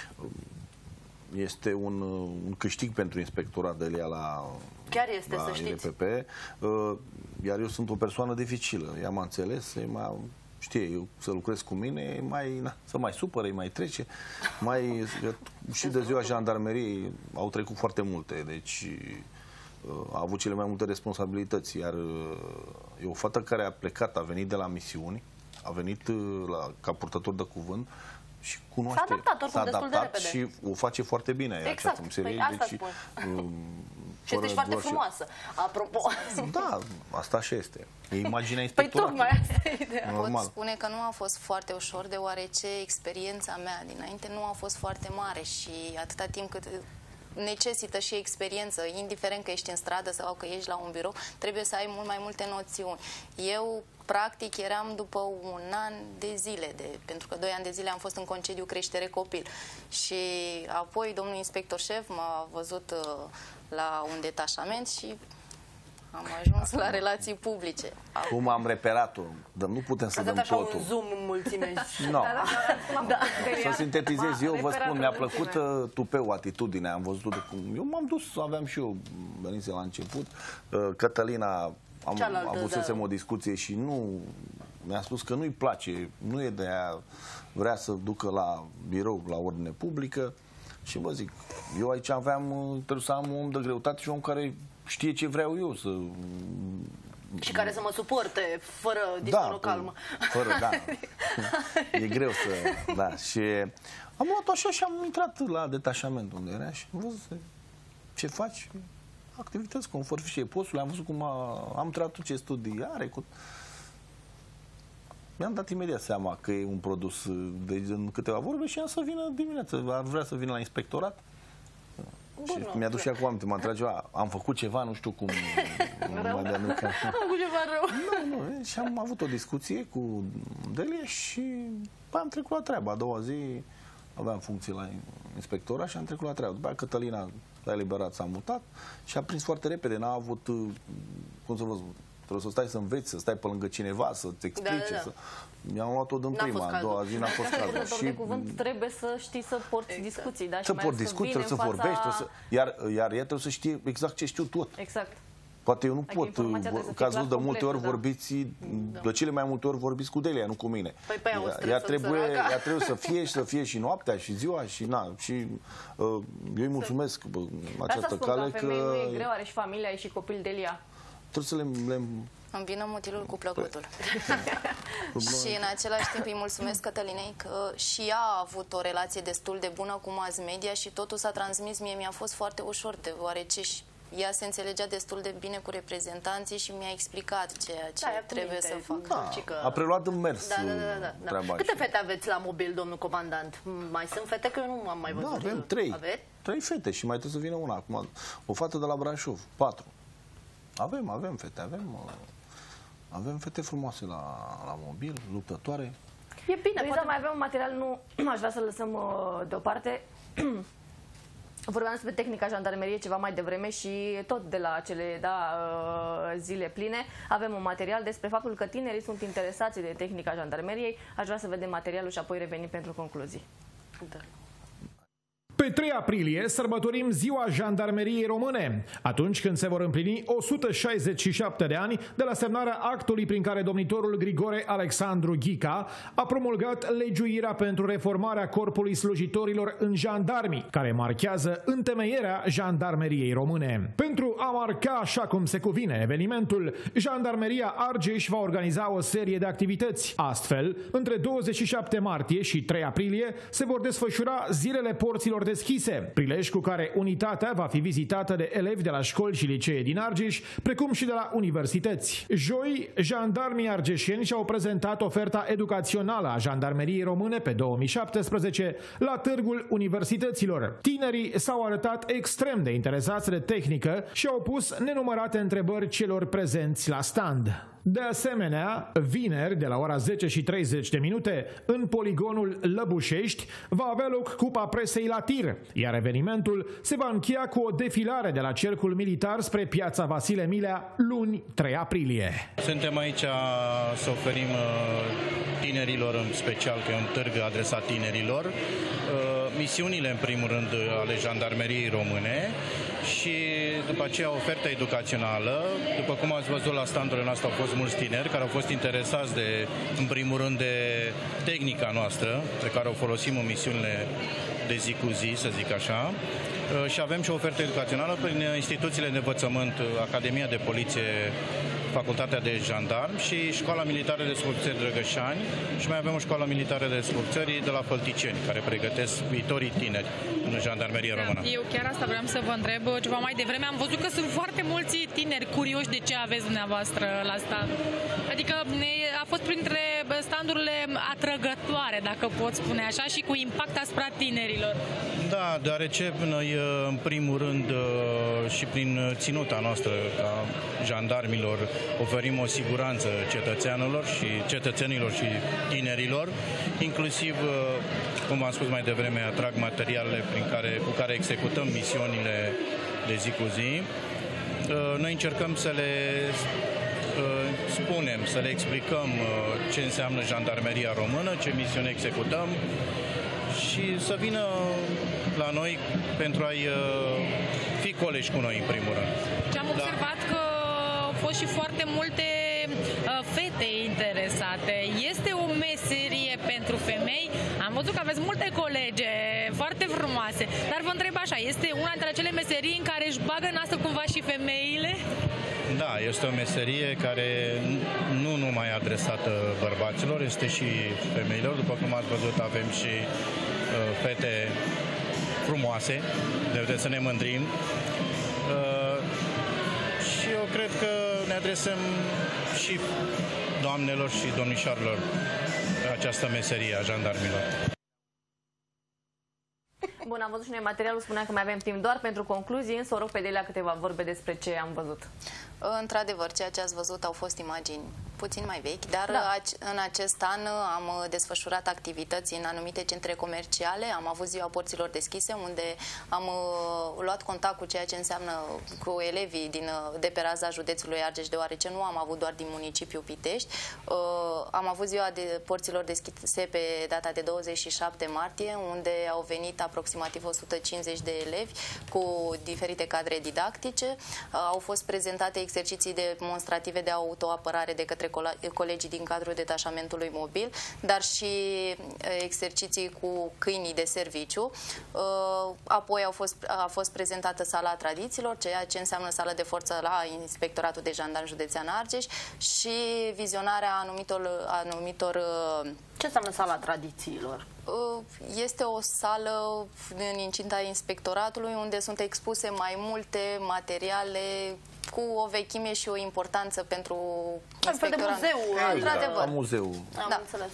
este un câștig pentru inspectorat de la chiar este, să știți. IRPP, iar eu sunt o persoană dificilă. Ea m-a înțeles, știe, eu să lucrez cu mine, să mai supără, mai trece. Și de ziua jandarmeriei au trecut foarte multe, deci a avut cele mai multe responsabilități. Iar e o fată care a plecat, a venit de la misiuni, a venit ca purtător de cuvânt și cunoaște, s-a adaptat și o face foarte bine. Exact, asta spun. Și este foarte frumoasă, apropo. Da, asta și este. E imaginea inspectoratului. Păi tocmai asta e ideea. Pot spune că nu a fost foarte ușor, deoarece experiența mea dinainte nu a fost foarte mare și atâta timp cât necesită și experiență, indiferent că ești în stradă sau că ești la un birou, trebuie să ai mult mai multe noțiuni. Eu, practic, eram după 1 an de zile, pentru că 2 ani de zile am fost în concediu creștere copil. Și apoi domnul inspector șef m-a văzut la un detașament și am ajuns la relații publice. Cum am reperat-o, dar nu putem să dăm totul. Așa un zoom în mulțime. No. Să sintetizez, eu vă spun, mi-a plăcut tupeu, atitudinea. Am văzut cum. Eu m-am dus, aveam și eu, venise la început. Cătălina, avusesem o discuție și mi-a spus că nu-i place, nu e de aia, vrea să ducă la birou, la ordine publică. Și vă zic, eu aici trebuie să am un om de greutate și un om care știe ce vreau eu să... Și care să mă suporte, fără disconul calmă. Fără, da. E greu să... Da, și am luat așa și am intrat la detașament unde era și am văzut ce faci. Activități conform fișei postului, am văzut cum am trecut ce studii are. Mi-am dat imediat seama că e un produs în câteva vorbe și am să vină dimineața. Ar vrea să vină la inspectorat. Și mi-a dus și acum aminte, m-a întrebat ceva, am făcut ceva, nu știu cum. Am făcut ceva rău. Nu, și am avut o discuție cu Delia și am trecut la treabă. A doua zi aveam funcție la inspectorat și am trecut la treabă. După aceea Cătălina s-a eliberat, s-a mutat și a prins foarte repede. N-a avut, cum să vă spun, trebuie să stai să înveți, să stai pe lângă cineva, să-ți explice. Mi-am luat-o din prima, a doua zi n-a fost cazul. Și de cuvânt trebuie să știi să porți discuții, da? Să porți discuții, trebuie să vorbești, iar ea trebuie să știe exact ce știu tot. Exact. Poate eu nu pot, că ați văzut de multe ori vorbiți, de cele mai multe ori vorbiți cu Delia, nu cu mine. Ea trebuie să fie și noaptea și ziua și eu îi mulțumesc această cale că... nu e greu, are și familia, are și copil Delia. Trebuie să le îmbină utilul cu plăcutul. Și în același timp îi mulțumesc Cătălinei că și ea a avut o relație destul de bună cu mass media și totul s-a transmis. Mie mi-a fost foarte ușor, deoarece ea se înțelegea destul de bine cu reprezentanții și mi-a explicat ceea ce trebuie să facă. Da, a preluat în mers treaba. Câte fete aveți la mobil, domnul comandant? Mai sunt fete? Că eu nu am mai văzut. Da, avem 3. 3 fete și mai trebuie să vină una acum. O fată de la Brașov, 4. Avem fete, avem fete frumoase la mobil, luptătoare. E bine, Luiza, mai avem un material, nu aș vrea să-l lăsăm deoparte. Vorbeam despre tehnica jandarmeriei ceva mai devreme și tot de la acele zile pline avem un material despre faptul că tinerii sunt interesați de tehnica jandarmeriei. Aș vrea să vedem materialul și apoi revenim pentru concluzii. Da. Pe 3 aprilie sărbătorim Ziua Jandarmeriei Române, atunci când se vor împlini 167 de ani de la semnarea actului prin care domnitorul Grigore Alexandru Ghica a promulgat legiuirea pentru reformarea corpului slujitorilor în jandarmi, care marchează întemeierea Jandarmeriei Române. Pentru a marca așa cum se cuvine evenimentul, Jandarmeria Argeș va organiza o serie de activități. Astfel, între 27 martie și 3 aprilie se vor desfășura zilele porților deschise, prilej cu care unitatea va fi vizitată de elevi de la școli și licee din Argeș, precum și de la universități. Joi, jandarmii argeșeni și-au prezentat oferta educațională a Jandarmeriei Române pe 2017 la Târgul Universităților. Tinerii s-au arătat extrem de interesați de tehnică și au pus nenumărate întrebări celor prezenți la stand. De asemenea, vineri, de la ora 10:30, în poligonul Lăbușești, va avea loc Cupa Presei la tir, iar evenimentul se va încheia cu o defilare de la Cercul Militar spre Piața Vasile Milea, luni 3 aprilie. Suntem aici să oferim tinerilor, în special că e un târg adresat tinerilor, misiunile, în primul rând, ale Jandarmeriei Române și după aceea oferta educațională. După cum ați văzut la standurile noastre, au fost mulți tineri care au fost interesați în primul rând, de tehnica noastră pe care o folosim în misiunile de zi cu zi, să zic așa. Și avem și o ofertă educațională prin instituțiile de învățământ, Academia de Poliție, Facultatea de Jandarm și Școala Militară de Scurțări Drăgășani și mai avem o Școală Militară de Scurțări de la Fălticeni, care pregătesc viitorii tineri în Jandarmeria Română. Eu chiar asta vreau să vă întreb ceva mai devreme. Am văzut că sunt foarte mulți tineri curioși de ce aveți dumneavoastră la stand. Adică a fost printre standurile atrăgătoare, dacă pot spune așa, și cu impact asupra tinerilor. Da, deoarece noi, în primul rând, și prin ținuta noastră ca jandarmilor, oferim o siguranță cetățenilor și tinerilor, inclusiv, cum am spus mai devreme, atrag materialele cu care executăm misiunile de zi cu zi. Noi încercăm să le spunem, să le explicăm ce înseamnă Jandarmeria Română, ce misiune executăm și să vină la noi pentru a-i fi colegi cu noi, în primul rând. Și am observat că au fost și foarte multe fete interesate. Este o meserie pentru femei? Am văzut că aveți multe colege foarte frumoase, dar vă întreb așa, este una dintre acele meserii în care își bagă în asta cumva și femeile? Da, este o meserie care nu numai adresată bărbaților, este și femeilor. După cum ați văzut, avem și fete frumoase, de să ne mândrim. Și eu cred că ne adresăm și doamnelor și domnișoarelor această meserie a jandarmilor. Bun, am văzut și noi materialul, spuneam că mai avem timp doar pentru concluzii, însă o rog pe Delia câteva vorbe despre ce am văzut. Într-adevăr, ceea ce ați văzut au fost imagini puțin mai vechi, dar în acest an am desfășurat activități în anumite centre comerciale, am avut ziua porților deschise, unde am luat contact cu ceea ce înseamnă cu elevii de pe raza județului Argeș, deoarece nu am avut doar din municipiul Pitești. Am avut ziua de porților deschise pe data de 27 martie, unde au venit aproximativ 150 de elevi cu diferite cadre didactice. Au fost prezentate exerciții demonstrative de autoapărare de către colegii din cadrul detașamentului mobil, dar și exerciții cu câinii de serviciu. Apoi a fost prezentată sala tradițiilor, ceea ce înseamnă sală de forță la Inspectoratul de Jandarmi Județean Argeș și vizionarea anumitor ce înseamnă sala tradițiilor? Este o sală în incinta inspectoratului unde sunt expuse mai multe materiale cu o vechime și o importanță pentru inspectorat. Un fel de muzeu. Într-adevăr. Muzeu. Am înțeles.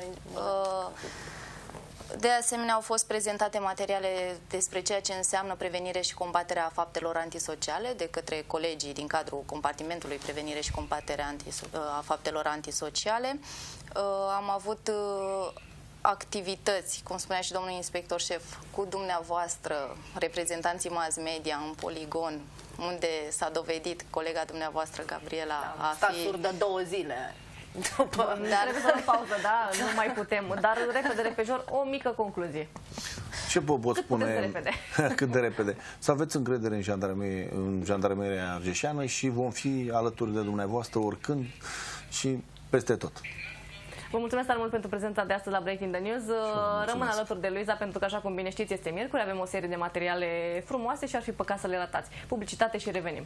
De asemenea, au fost prezentate materiale despre ceea ce înseamnă prevenire și combaterea faptelor antisociale de către colegii din cadrul compartimentului prevenire și combaterea a faptelor antisociale. Am avut activități, cum spunea și domnul inspector șef, cu dumneavoastră, reprezentanții mass media în poligon, unde s-a dovedit colega dumneavoastră, Gabriela, a fi... surdă 2 zile. Trebuie să luăm pauză, da? Nu mai putem. Dar repede, repejor, o mică concluzie. Ce vă pot spune? De repede. Cât de repede. Să aveți încredere în jandarmeria argeșeană și vom fi alături de dumneavoastră oricând și peste tot. Vă mulțumesc tare mult pentru prezența de astăzi la Breaking the News. Rămân alături de Luiza pentru că, așa cum bine știți, este miercuri, avem o serie de materiale frumoase și ar fi păcat să le ratați. Publicitate și revenim.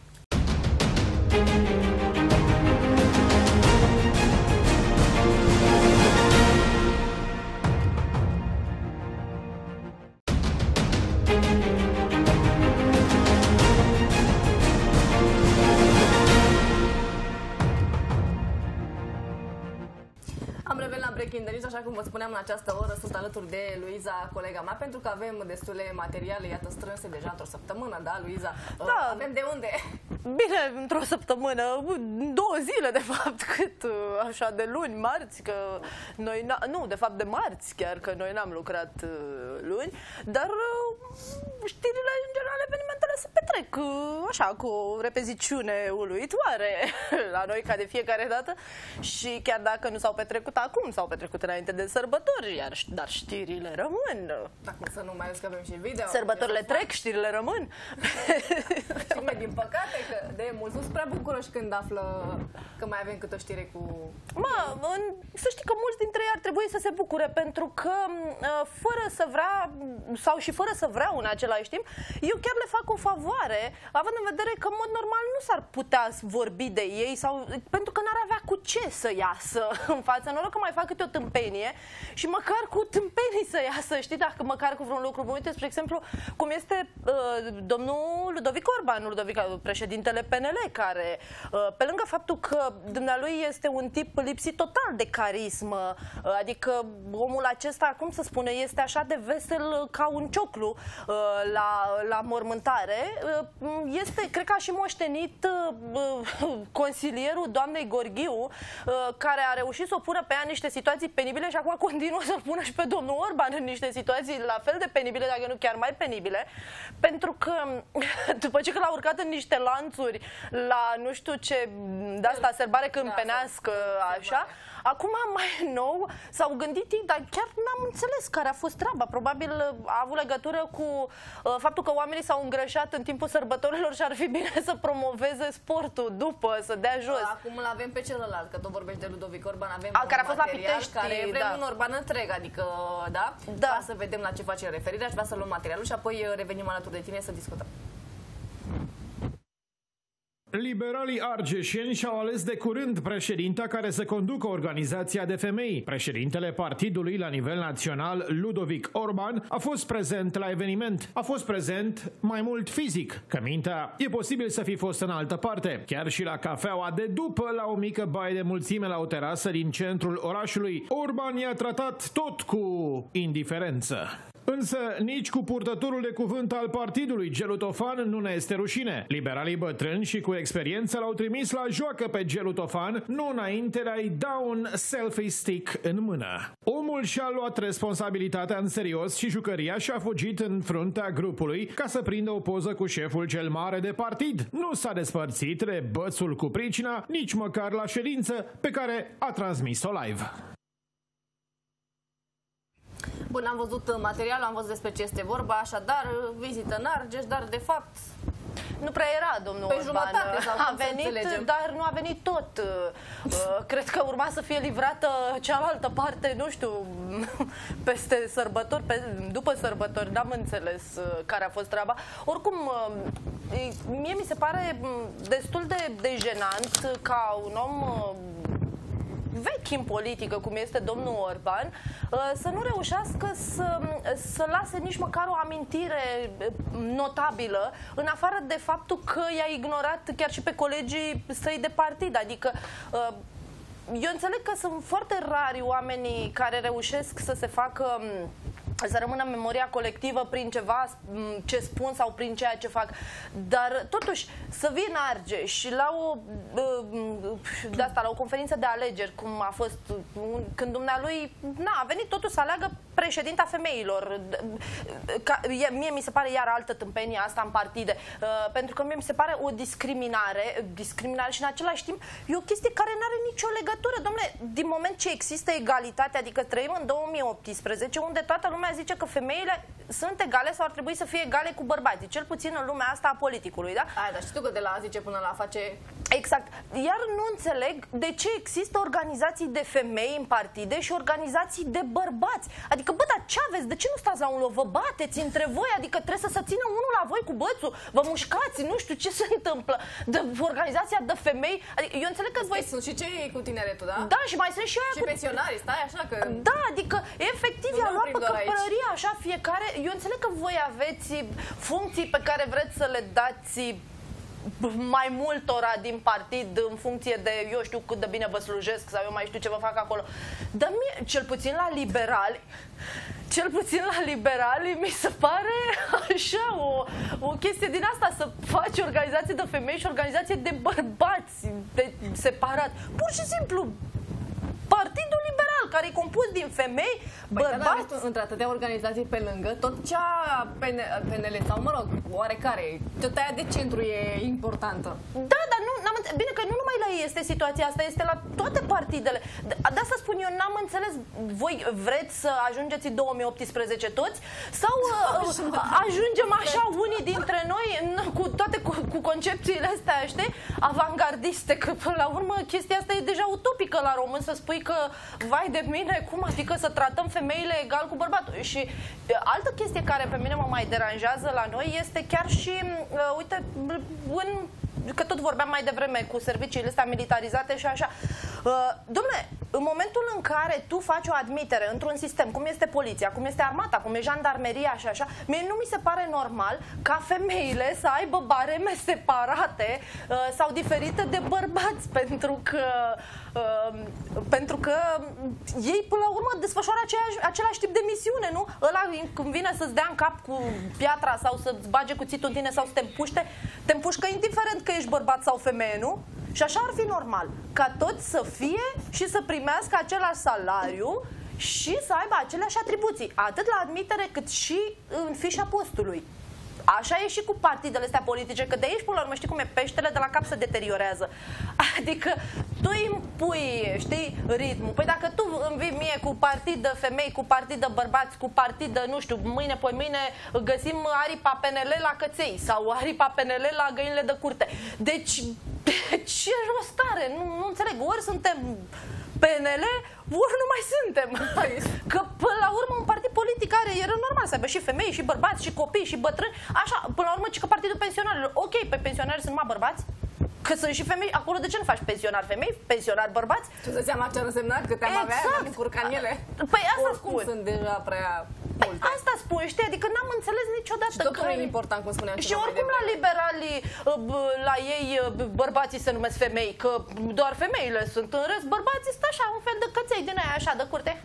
spuneam, în această oră sunt alături de Luiza, colega mea, pentru că avem destule materiale, iată, strânse deja într-o săptămână, da, Luiza? Da. Avem de unde? Bine, într-o săptămână, 2 zile, de fapt, cât așa de luni, marți, că noi, nu, de fapt de marți chiar, că noi n-am lucrat luni, dar știrile, în general, evenimentele se petrec așa, cu o repeziciune uluitoare la noi, ca de fiecare dată, și chiar dacă nu s-au petrecut acum, s-au petrecut înainte de sărbători, dar știrile rămân. Acum să nu mai ales că avem și video. Sărbătorile trec, știrile rămân. Știme, din păcate, că de mulți nu sunt prea bucuroși când află că mai avem câte o știre cu... Să știi că mulți dintre ei ar trebui să se bucure, pentru că fără să vrea, sau și fără să vreau în același timp, eu chiar le fac o favoare, având în vedere că în mod normal nu s-ar putea vorbi de ei, sau pentru că n-ar avea cu ce să iasă în față. Noroc că mai fac câte o tâmpenie și măcar cu tâmpenii să iasă, știi, dacă măcar cu vreun lucru bun. Uite, spre exemplu, cum este domnul Ludovic Orban, președintele PNL, care, pe lângă faptul că dumnealui este un tip lipsit total de carismă, adică omul acesta, cum să spune, este așa de vesel ca un cioclu la mormântare, este, cred că a și moștenit consilierul doamnei Gorghiu, care a reușit să o pună pe ea în niște situații penibile și acum continuă să-l pună și pe domnul Orban în niște situații la fel de penibile, dacă nu chiar mai penibile, pentru că după ce l-a urcat în niște lanțuri la nu știu ce, de asta serbare câmpenească, așa, acum mai nou s-au gândit ei, dar chiar n-am înțeles care a fost treaba. Probabil a avut legătură cu faptul că oamenii s-au îngrășat în timpul sărbătorilor și ar fi bine să promoveze sportul după, să dea jos. Acum îl avem pe celălalt, că tot vorbești de Ludovic Orban, avem care a fost la material Pitești, care vrem un Orban întreg, adică, da? Ca să vedem la ce face referire, aș vrea să luăm materialul și apoi revenim alături de tine să discutăm. Liberalii argeșeni și-au ales de curând președinta care să conducă organizația de femei. Președintele partidului la nivel național, Ludovic Orban, a fost prezent la eveniment. A fost prezent mai mult fizic, că mintea e posibil să fi fost în altă parte. Chiar și la cafeaua de după, la o mică baie de mulțime la o terasă din centrul orașului, Orban i-a tratat tot cu indiferență. Însă nici cu purtătorul de cuvânt al partidului, Gelu Tofan, nu ne este rușine. Liberalii bătrâni și cu experiență l-au trimis la joacă pe Gelu Tofan, nu înainte de a-i da un selfie stick în mână. Omul și-a luat responsabilitatea în serios și jucăria și-a fugit în fruntea grupului ca să prindă o poză cu șeful cel mare de partid. Nu s-a despărțit de bățul cu pricina, nici măcar la ședință pe care a transmis-o live. Bun, am văzut materialul, am văzut despre ce este vorba, așadar, vizită în Argeș, dar de fapt... Nu prea era domnul Orban. A venit, dar nu a venit tot. Cred că urma să fie livrată cealaltă parte, nu știu, peste sărbători, după sărbători, n-am înțeles care a fost treaba. Oricum, mie mi se pare destul de jenant ca un om vechi în politică, cum este domnul Orban, să nu reușească să lase nici măcar o amintire notabilă, în afară de faptul că i-a ignorat chiar și pe colegii săi de partid. Adică eu înțeleg că sunt foarte rari oamenii care reușesc să se facă, să rămână în memoria colectivă prin ceva ce spun sau prin ceea ce fac. Dar totuși să vii în Argeș și la la o conferință de alegeri, cum a fost când dumnealui a venit totuși să aleagă președinta femeilor. Mie mi se pare iar altă tâmpenie asta în partide, pentru că mie mi se pare o discriminare și în același timp e o chestie care nu are nicio legătură. Dom'le, din moment ce există egalitate, adică trăim în 2018, unde toată lumea zice că femeile sunt egale sau ar trebui să fie egale cu bărbații, cel puțin în lumea asta a politicului, da? Dar știu că de la a zice până la a face... Exact. Iar nu înțeleg de ce există organizații de femei în partide și organizații de bărbați. Adică, bă, dar ce aveți? De ce nu stați la un loc? Vă bateți între voi? Adică trebuie să se țină unul la voi cu bățul? Vă mușcați? Nu știu ce se întâmplă. De organizația de femei... Adică, eu înțeleg că voi... Sunt și cei cu tineretul, da? Da, și mai sunt și aia cu... pensionarii, stai așa că... Da, adică, efectiv, i-a luat pe căpărărie așa fiecare. Eu înțeleg că voi aveți funcții pe care vreți să le dați mai multora din partid în funcție de eu știu cât de bine vă slujesc sau eu mai știu ce vă fac acolo. Dar mie, cel puțin la liberali mi se pare așa o chestie din asta, să faci organizație de femei și organizație de bărbați separat. Pur și simplu Partidul Liberal, care e compus din femei, bărbați. Da, între atâtea organizații pe lângă, tot cea PNL sau, mă rog, oarecare, tot aia de centru e importantă. Da, dar bine că nu numai la ei este situația asta, este la toate partidele. De asta spun eu, n-am înțeles, voi vreți să ajungeți în 2018 toți? Sau ajungem așa unii dintre noi cu toate cu concepțiile astea, știi, avangardiste, că până la urmă chestia asta e deja utopică la român, să spui că, vai de mine, cum adică să tratăm femeile egal cu bărbatul. Și altă chestie care pe mine mă mai deranjează la noi este chiar și, uite, că tot vorbeam mai devreme cu serviciile astea militarizate și așa. Dom'le, în momentul în care tu faci o admitere într-un sistem, cum este poliția, cum este armata, cum e jandarmeria și așa, mie nu mi se pare normal ca femeile să aibă bareme separate sau diferite de bărbați, pentru că ei până la urmă desfășoară același tip de misiune, nu? Ăla când vine să-ți dea în cap cu piatra sau să-ți bage cuțitul în tine sau să te împuște, te împușcă indiferent că ești bărbat sau femeie, nu? Și așa ar fi normal, ca toți să fie și să primească același salariu și să aibă aceleași atribuții, atât la admitere cât și în fișa postului. Așa e și cu partidele astea politice, că de aici până la urmă știi cum e, peștele de la cap se deteriorează. Adică tu îi impui, știi, ritmul. Păi dacă tu îmi vii mie cu partid de femei, cu partid de bărbați, cu partid de, nu știu, mâine, poi mâine găsim aripa PNL la căței sau aripa PNL la găinile de curte. Deci, ce rost are? Nu înțeleg. Ori suntem PNL, ori nu mai suntem. Că până la urmă un partid politic era normal să aibă și femei, și bărbați, și copii, și bătrâni. Așa, până la urmă, ci că partidul pensionarilor. Ok, pe pensionari sunt numai bărbați? Că sunt și femei, acolo de ce nu faci pensionar femei, pensionar bărbați? Tu să seama ce ar însemna că te-am avea, am încurcat ele. Păi asta oricum spun. Sunt deja prea multe. Asta spun, știi, adică n-am înțeles niciodată. Și tot e important, cum spuneam. Și oricum la liberalii, la ei bărbații se numesc femei, că doar femeile sunt, în rest bărbații sunt așa, un fel de căței din aia așa de curte.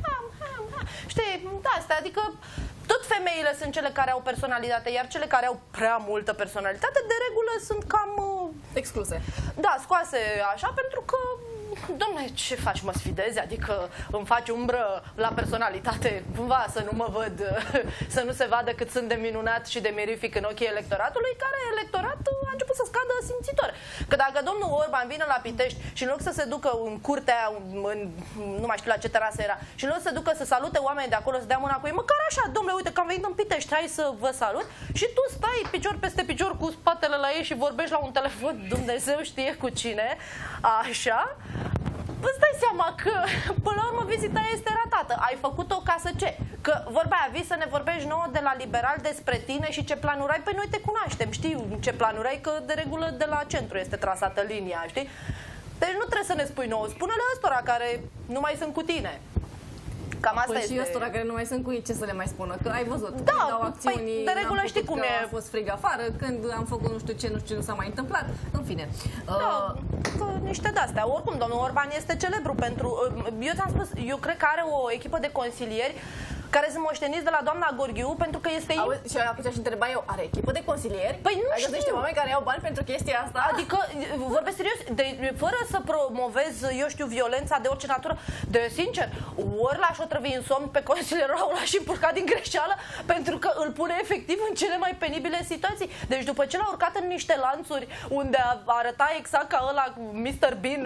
Știi, da, asta, adică tot femeile sunt cele care au personalitate, iar cele care au prea multă personalitate, de regulă, sunt cam excluse. Da, scoase așa, pentru că, dom'le, ce faci, mă sfidezi? Adică îmi faci umbră la personalitate, cumva să nu mă văd, să nu se vadă cât sunt de minunat și de mirific în ochii electoratului, care electoratul a început să scadă simțitor. Că dacă domnul Orban vine la Pitești și în loc să se ducă în curtea, nu mai știu la ce terasă era, și în loc să se ducă să salute oamenii de acolo, să dea mâna cu ei, măcar așa, domnule, uite că am venit în Pitești, hai să vă salut, și tu stai picior peste picior cu spatele la ei și vorbești la un telefon, Dumnezeu știe cu cine, așa, îți dai seama că, până la urmă, vizita este ratată. Ai făcut-o ca să ce? Că vorba aia, vii să ne vorbești nouă de la liberal despre tine și ce planuri ai? Păi noi te cunoaștem, știu ce planuri ai, că de regulă de la centru este trasată linia, știi? Deci nu trebuie să ne spui nouă, spune-le ăstora care nu mai sunt cu tine. Cam asta păi este. Și ăstora care nu mai sunt cu ei, ce să le mai spună? Că ai văzut, da, când dau acțiuni, păi, de regulă știi cum e. A fost frig afară, când am făcut nu știu ce nu s-a mai întâmplat, în fine. Da, niște de-astea. Oricum, domnul Orban este celebru pentru... Eu ți-am spus, eu cred că are o echipă de consilieri care sunt moșteniți de la doamna Gorghiu, pentru că este... Și atunci aș întreba eu, are echipă de consilieri? Păi nu știu. Niște oameni care iau bani pentru chestia asta? Adică, vorbesc serios, fără să promovez, eu știu, violența de orice natură, de sincer, ori l-aș otrăvi în somn pe consilierul ăla, l-aș împurca din greșeală, pentru că îl pune efectiv în cele mai penibile situații. Deci după ce l-a urcat în niște lanțuri unde arăta exact ca ăla Mr. Bean,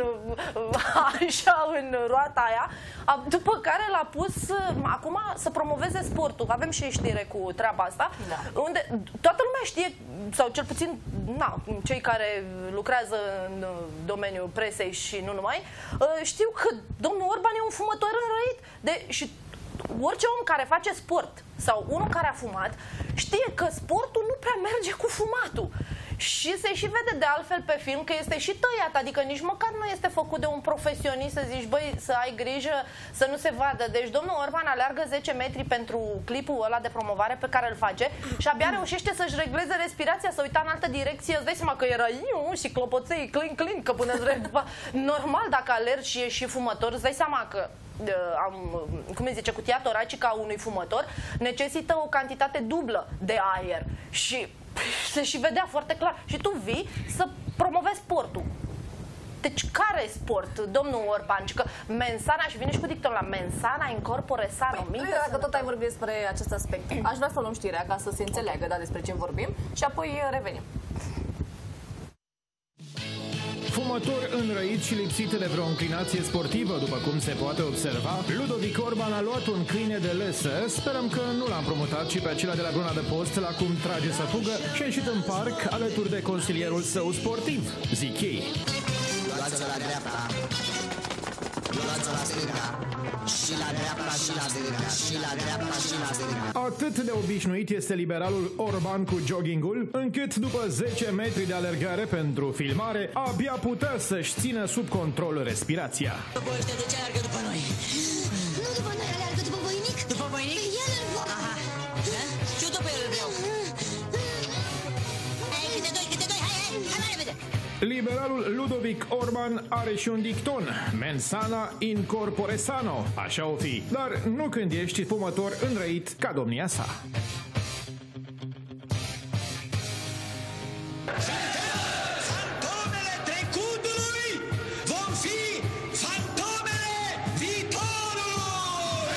așa, în roata aia, după care l-a pus acum să promoveze sportul. Avem și știre cu treaba asta, da. Unde toată lumea știe, sau cel puțin cei care lucrează în domeniul presei și nu numai, știu că domnul Orban e un fumător înrăit. Și orice om care face sport sau unul care a fumat știe că sportul nu prea merge cu fumatul. Și se și vede de altfel pe film că este și tăiat, adică nici măcar nu este făcut de un profesionist să zici, băi, să ai grijă să nu se vadă. Deci domnul Orban aleargă 10 metri pentru clipul ăla de promovare pe care îl face și abia reușește să-și regleze respirația, să uita în altă direcție. Îți dai seama că era și clopoței, clin, că până normal dacă alergi și ești și fumător, îți dai seama că cum îi zice, cutia toracică a unui fumător necesită o cantitate dublă de aer și se și vedea foarte clar. Și tu vii să promovezi sportul. Deci care sport, domnul Orban? Că mensana, și vine și cu dictonul la mensana in corpore sano. Dacă tot ai vorbit despre acest aspect, aș vrea să luăm știrea ca să se înțeleagă despre ce vorbim și apoi revenim. Fumător înrăit și lipsit de vreo înclinație sportivă, după cum se poate observa, Ludovic Orban a luat un câine de lesă. Sperăm că nu l-a împrumutat și pe acela de la Bruna de Post, la cum trage să fugă, și a ieșit în parc alături de consilierul său sportiv, zic ei. Luați-o la dreapta, luați-o la stânga, și la dreapta, și la stânga, și la dreapta, și la stânga. Atât de obișnuit este liberalul Orban cu joggingul, încât după 10 metri de alergare pentru filmare, abia putea să-și țină sub control respirația. După ăștia de ce alergă după noi? Nu după noi, alergă după voinic. După voinic? El îl vor. Aha. Și eu după el îl vreau. Hai, câte doi, hai mai repede. Liberalul Ludovic Orban are și un dicton, mensana in corpore sano, așa o fi, dar nu când ești fumător înrăit ca domnia sa. Fantomele trecutului vom fi fantomele viitorului!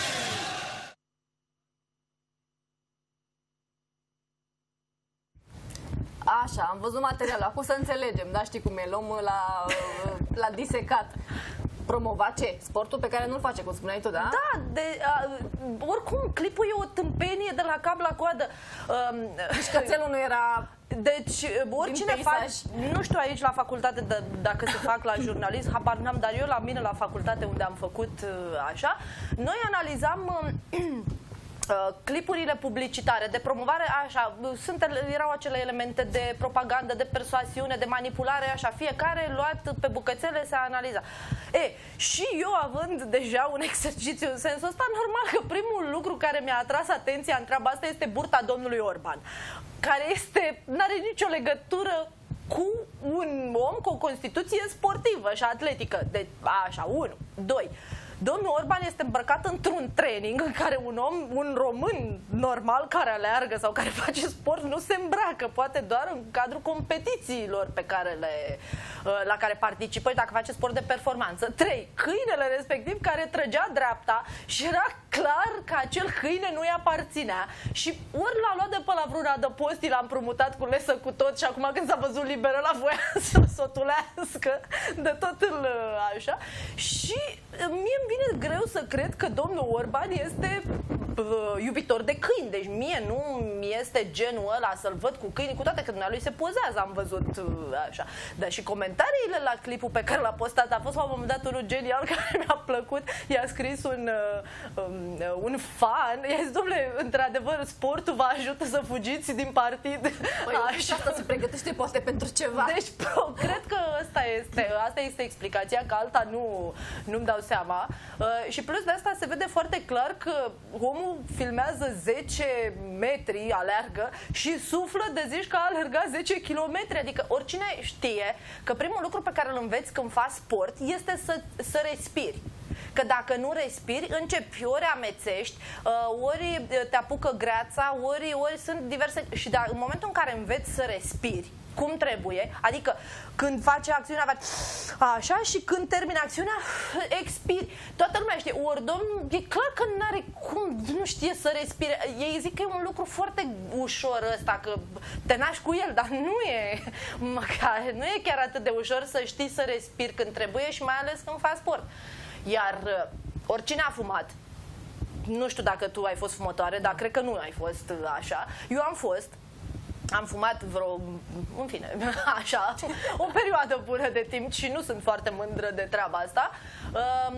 Așa, am văzut materialul, acum să înțelegem, da, știi cum e, luăm la disecat. Promova ce? Sportul pe care nu-l face, cum spuneai tu, da? Da, oricum, clipul e o tâmpenie de la cap la coadă. Deci cățelul nu era... Deci, oricine faci, nu știu aici la facultate dacă se fac la jurnalist, habar n-am, dar eu la mine la facultate unde am făcut așa, noi analizam clipurile publicitare, de promovare, așa, erau acele elemente de propagandă, de persoasiune, de manipulare, așa, fiecare luat pe bucățele se analiza. Și eu, având deja un exercițiu în sensul ăsta, normal că primul lucru care mi-a atras atenția în treaba asta este burta domnului Orban, care n-are nicio legătură cu un om cu o constituție sportivă și atletică. Deci, așa, 1, 2. Domnul Orban este îmbrăcat într-un training în care un român normal care aleargă sau care face sport nu se îmbracă, poate doar în cadrul competițiilor la care participă și dacă face sport de performanță. 3. Câinele respectiv care trăgea dreapta și era clar că acel câine nu-i aparținea și ori l-a luat de pe la Bruna de Post, l-a împrumutat cu lesă cu tot și acum când s-a văzut liberă la voia să sotulească de tot așa. Și mie îmi vine greu să cred că domnul Orban este iubitor de câini. Deci mie nu este genul ăla să-l văd cu câini, cu toate că dumnealui se pozează, am văzut așa. Dar și comentariile la clipul pe care l-a postat, a fost la un moment dat unul genial care mi-a plăcut. I-a scris un fan, i-a zis, dom'le, într-adevăr, sportul vă ajută să fugiți din partid. Păi, așa. Asta se pregătește poate pentru ceva. Deci, cred că asta este explicația, că alta nu-mi dau seama. Și plus de asta se vede foarte clar că omul filmează 10 metri, aleargă și suflă de zici că a alergat 10 kilometri. Adică oricine știe că primul lucru pe care îl înveți când faci sport este să respiri. Că dacă nu respiri, începi, ori amețești, ori te apucă greața, ori sunt diverse... Și în momentul în care înveți să respiri cum trebuie, adică când face acțiunea așa și când termina acțiunea expiri. Toată lumea știe, ori domnul, e clar că n-are cum, nu știe să respire. Ei zic că e un lucru foarte ușor ăsta, că te naști cu el, dar nu e chiar atât de ușor să știi să respiri când trebuie și mai ales când faci sport. Iar oricine a fumat, nu știu dacă tu ai fost fumătoare, dar cred că nu ai fost așa. Eu am fumat în fine, așa, o perioadă bună de timp și nu sunt foarte mândră de treaba asta.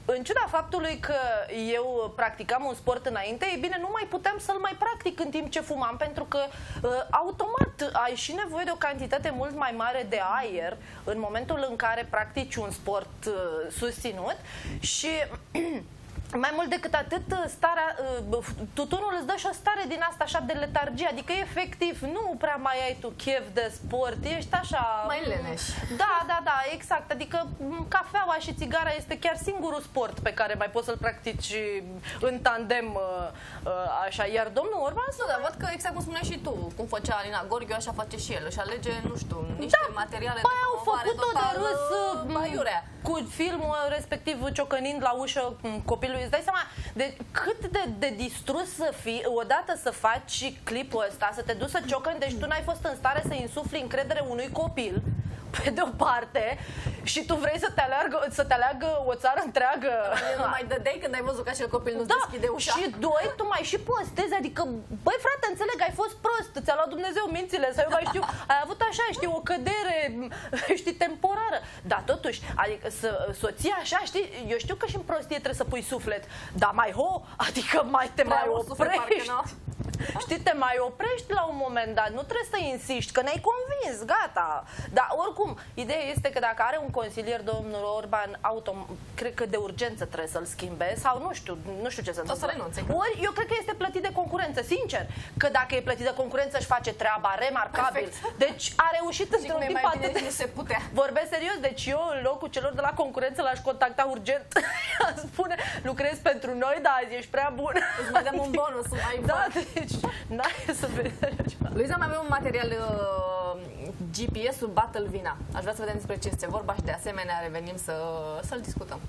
în ciuda faptului că eu practicam un sport înainte, e bine, nu mai puteam să-l mai practic în timp ce fumam, pentru că automat ai și nevoie de o cantitate mult mai mare de aer în momentul în care practici un sport susținut și... Mai mult decât atât, tutunul îți dă și o stare din asta așa de letargie, adică efectiv nu prea mai ai tu chef de sport, ești așa... Mai leneș. Da, exact, adică cafeaua și țigara este chiar singurul sport pe care mai poți să-l practici în tandem așa, iar domnul Orban... Nu, dar văd că exact cum spuneai și tu, cum făcea Alina Gorghiu, așa face și el, își alege, nu știu, niște materiale de au făcut-o de râs aiurea. Cu filmul respectiv ciocănind la ușă copilului. Îți dai seama de cât de distrus să fii odată să faci clipul ăsta, să te duci să ciocăni, deci tu n-ai fost în stare să insufli încredere unui copil, pe de o parte, și tu vrei să te aleagă o țară întreagă. Nu mai dădeai când ai văzut că acel copil nu-ți deschide ușa. Și doi, tu mai și postezi, adică, băi frate, înțeleg, ai fost prost, ți-a luat Dumnezeu mințile, sau eu mai știu, ai avut așa, știi, o cădere, știi, temporară. Dar totuși, adică soția așa, știi, eu știu că și în prostie trebuie să pui suflet, dar mai adică mai te mai oprești. Știi, te mai oprești la un moment dat, nu trebuie să insiști, că ne-ai convins, gata. Dar oricum, ideea este că dacă are un consilier, domnul Orban, cred că de urgență trebuie să-l schimbe, sau nu știu ce se întâmplă. O să renunțe. Ori eu cred că este plătit de concurență, sincer, că dacă e plătit de concurență își face treaba remarcabil. Perfect. Deci a reușit într-un timp atât de... Nu se putea. Vorbesc serios, deci eu în locul celor de la concurență l-aș contacta urgent. Spune, lucrezi pentru noi, dar azi ești prea bun. Îți mai dăm un bonus, mai da, deci n-ai să vezi așa. Luiza, mai avem un material GPS-ul Battle Vina. Aș vrea să vedem despre ce este vorba și de asemenea revenim să-l discutăm.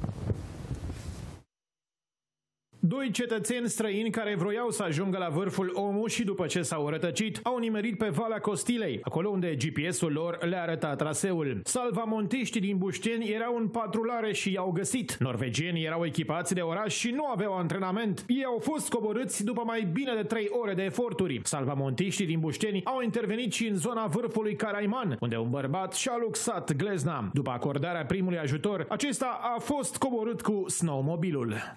Doi cetățeni străini care vroiau să ajungă la vârful OMU și după ce s-au rătăcit, au nimerit pe Valea Costilei, acolo unde GPS-ul lor le arăta traseul. Salvamontiștii din Bușteni erau în patrulare și i-au găsit. Norvegienii erau echipați de oraș și nu aveau antrenament. Ei au fost coborâți după mai bine de 3 ore de eforturi. Salvamontiștii din Bușteni au intervenit și în zona vârfului Caraiman, unde un bărbat și-a luxat glezna. După acordarea primului ajutor, acesta a fost coborât cu snowmobilul.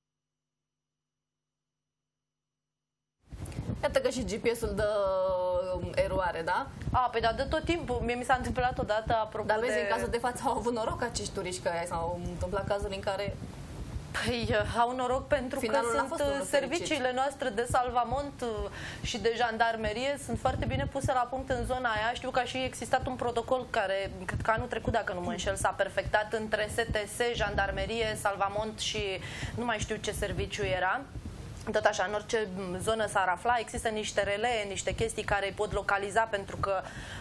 Iată că și GPS-ul dă eroare, da? Păi da, de tot timpul. Mie mi s-a întâmplat odată, apropo. Dar vezi, în cazul de față au avut noroc acești turiști, că s-au întâmplat cazuri în care... Păi au noroc pentru finalul că sunt serviciile noastre de salvamont și de jandarmerie sunt foarte bine puse la punct în zona aia. Știu că a și existat un protocol care, cred că anul trecut, dacă nu mă înșel, s-a perfectat între STS, jandarmerie, salvamont și nu mai știu ce serviciu era. Tot așa, în orice zonă s-ar afla, există niște relee, niște chestii care îi pot localiza, pentru că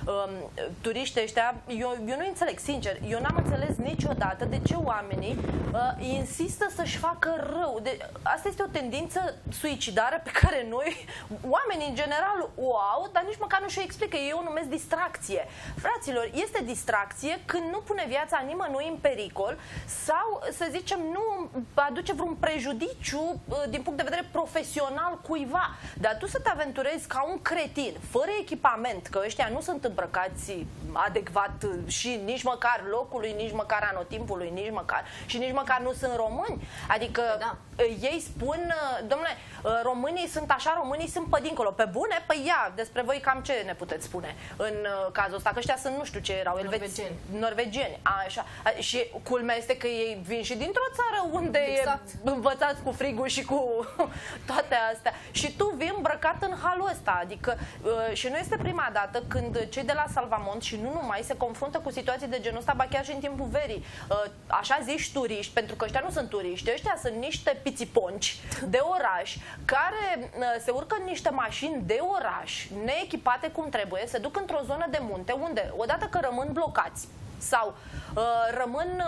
turiștii ăștia, eu nu înțeleg, sincer, eu n-am înțeles niciodată de ce oamenii insistă să-și facă rău. Asta este o tendință suicidară pe care noi, oamenii în general, o au, dar nici măcar nu și-o explică. Eu o numesc distracție. Fraților, este distracție când nu pune viața nimănui în pericol sau, să zicem, nu aduce vreun prejudiciu din punct de vedere profesional cuiva. Dar tu să te aventurezi ca un cretin, fără echipament, că ăștia nu sunt îmbrăcați adecvat și nici măcar locului, nici măcar anotimpului, nici măcar nu sunt români. Adică ei spun, domnule, românii sunt așa, românii sunt pe dincolo. Pe bune? Păi ia, despre voi cam ce ne puteți spune în cazul ăsta? Că ăștia sunt, nu știu ce erau, norvegieni. Așa. Și culmea este că ei vin și dintr-o țară unde e învățați cu frigul și cu toate astea. Și tu vii îmbrăcat în halul ăsta. Adică, și nu este prima dată când cei de la Salvamont și nu numai se confruntă cu situații de genul ăsta, ba chiar și în timpul verii. Așa zici turiști, pentru că ăștia nu sunt turiști, ăștia sunt niște pițiponci de oraș care se urcă în niște mașini de oraș, neechipate cum trebuie, se duc într-o zonă de munte unde, odată că rămân blocați sau rămân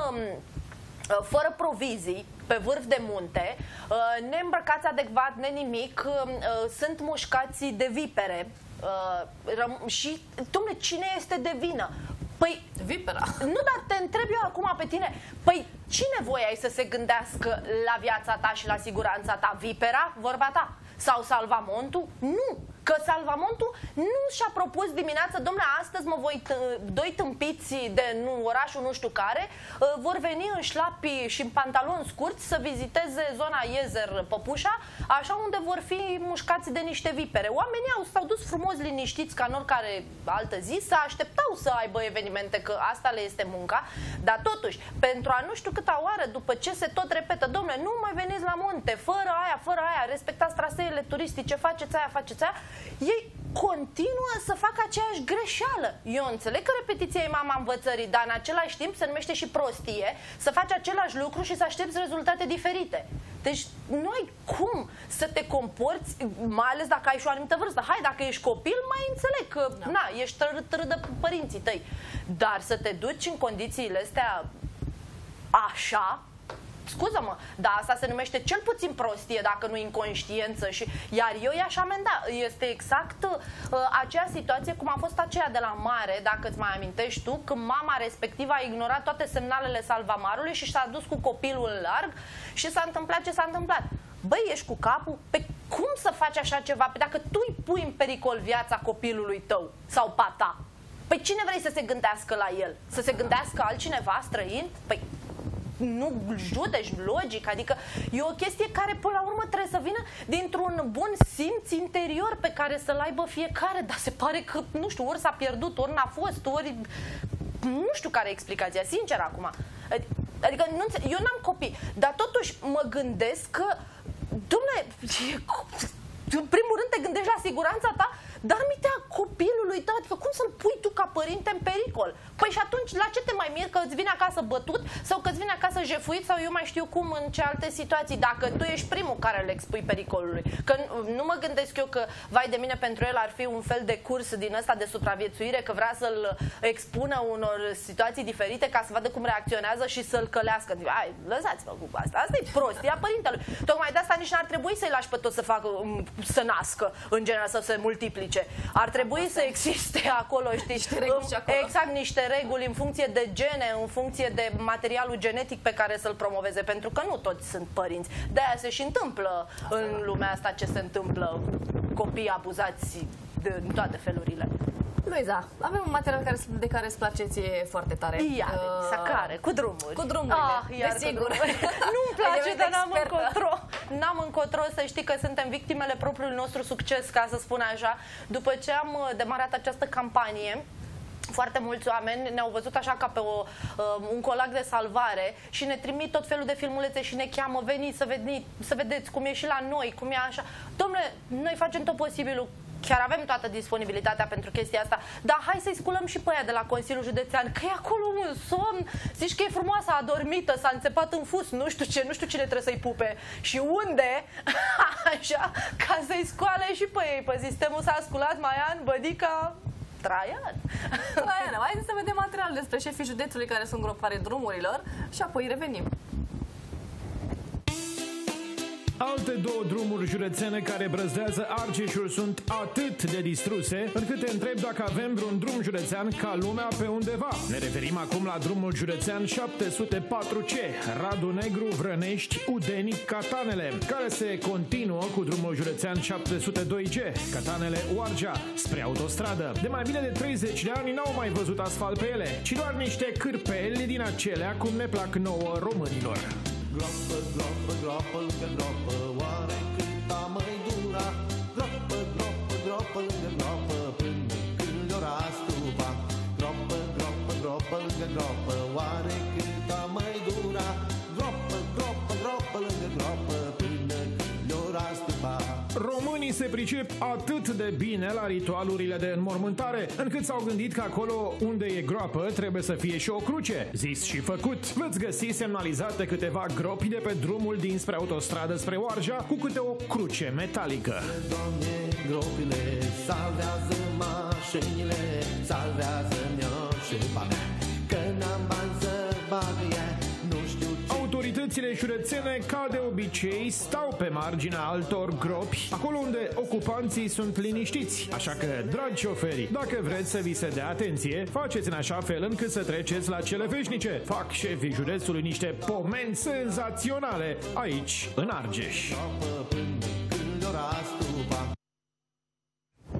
fără provizii pe vârf de munte, neîmbrăcați adecvat, nimic, sunt mușcați de vipere și, dom'le, cine este de vină? Păi, vipera. Nu, dar te întreb eu acum pe tine, păi cine voia ai să se gândească la viața ta și la siguranța ta? Vipera, vorba ta? Sau Salvamontul? Nu! Că Salvamontul nu și-a propus dimineața, domnule, astăzi doi tâmpiți de orașul nu știu care vor veni în șlapi și în pantaloni scurți să viziteze zona Iezer Păpușa, așa unde vor fi mușcați de niște vipere. Oamenii s-au dus frumos liniștiți ca în oricare altă zi, să așteptau să aibă evenimente, că asta le este munca, dar totuși, pentru a nu știu câta oară, după ce se tot repetă, domnule, nu mai veniți la munte, fără aia, respectați traseele turistice, faceți aia, ei continuă să facă aceeași greșeală. Eu înțeleg că repetiția e mama învățării, dar în același timp se numește și prostie să faci același lucru și să aștepți rezultate diferite. Deci nu ai cum să te comporți, mai ales dacă ai și o anumită vârstă. Hai, dacă ești copil, mai înțeleg că ești trâdă părinții tăi. Dar să te duci în condițiile astea așa, scuză-mă, dar asta se numește cel puțin prostie, dacă nu inconștiență. Iar eu i-aș amenda. Este exact aceea situație cum a fost aceea de la mare, dacă îți mai amintești tu, când mama respectivă a ignorat toate semnalele salvamarului și s-a dus cu copilul în larg și s-a întâmplat ce s-a întâmplat. Băi, ești cu capul? Pe cum să faci așa ceva? Pe dacă tu îi pui în pericol viața copilului tău sau pa ta, păi cine vrei să se gândească la el? Să se gândească altcineva străin? Păi nu judeci logic, adică e o chestie care până la urmă trebuie să vină dintr-un bun simț interior pe care să-l aibă fiecare, dar se pare că, nu știu, ori s-a pierdut, ori n-a fost, ori nu știu care e explicația, sincer acum. Adică eu n-am copii, dar totuși mă gândesc că, dom'le, în primul rând te gândești la siguranța ta, dar mitea copilului tău, adică cum să-l pui tu ca părinte în pericol? Păi și atunci la ce te mai miri, că îți vine acasă bătut sau că îți vine acasă jefuit sau eu mai știu cum în ce alte situații, dacă tu ești primul care îl expui pericolului? Că nu mă gândesc eu că, vai de mine, pentru el ar fi un fel de curs din ăsta de supraviețuire, că vrea să-l expună unor situații diferite ca să vadă cum reacționează și să-l călească. Hai, lăsați-vă cu asta. Asta e prostia părintelui. Tocmai de asta nici n-ar trebui să-i lași pe toți să nască, în general, să se multiplice. Ar trebui să existe acolo, știi, exact, niște reguli în funcție de gene, în funcție de materialul genetic pe care să-l promoveze, pentru că nu toți sunt părinți. De-aia se și întâmplă în lumea asta ce se întâmplă, copii abuzați în toate felurile. Luiza, avem un material de care îți place ție foarte tare. Care? Cu drumuri. Cu drumurile, desigur. Nu-mi place, dar n-am încotro. N-am încotro, să știi că suntem victimele propriului nostru succes, ca să spun așa. După ce am demarat această campanie, foarte mulți oameni ne-au văzut așa ca pe un colac de salvare și ne trimit tot felul de filmulețe și ne cheamă, veniți să vedeți cum e și la noi, cum e așa. Dom'le, noi facem tot posibilul. Chiar avem toată disponibilitatea pentru chestia asta, dar hai să-i sculăm și pe aia de la Consiliul Județean, că e acolo un somn, zici că e frumoasă, adormită, s-a înțepat în fus, nu știu cine trebuie să-i pupe și unde, așa, ca să-i scoale și pe ei. Pe sistemul s-a sculat Maian, Bădica, Traian. Hai să vedem material despre șefii județului care sunt gropare drumurilor și apoi revenim. Alte două drumuri județene care brăzdează Argeșul sunt atât de distruse, încât te întreb dacă avem vreun drum județean ca lumea pe undeva. Ne referim acum la drumul județean 704C, Radu Negru, Vrănești, Udeni, Catanele, care se continuă cu drumul județean 702G, Catanele, Oargea, spre autostradă. De mai bine de 30 de ani n-au mai văzut asfalt pe ele, ci doar niște cârpeli din acelea cum ne plac nouă românilor. Groapă, groapă, groapă lângă groapă, oare cât a mai dura? Groapă, groapă, groapă lângă groapă, până când ora stupa. Groapă, groapă, groapă lângă groapă, oare cât a mai dura? Groapă, groapă, groapă lângă groapă, până când ora stupa. Românii se pricep atât de bine la ritualurile de înmormântare, încât s-au gândit că acolo unde e groapă trebuie să fie și o cruce. Zis și făcut, veți găsi semnalizate câteva gropi de pe drumul dinspre autostradă spre Oarja cu câte o cruce metalică. Doamne, gropile, salvează mașinile, salvează-mi-o și bani, că n-am bani să bag ea. Autoritățile județene, ca de obicei, stau pe marginea altor gropi, acolo unde ocupanții sunt liniștiți. Așa că, dragi șoferi, dacă vreți să vi se dea atenție, faceți în așa fel încât să treceți la cele veșnice. Fac șefii județului niște pomeni senzaționale aici, în Argeș.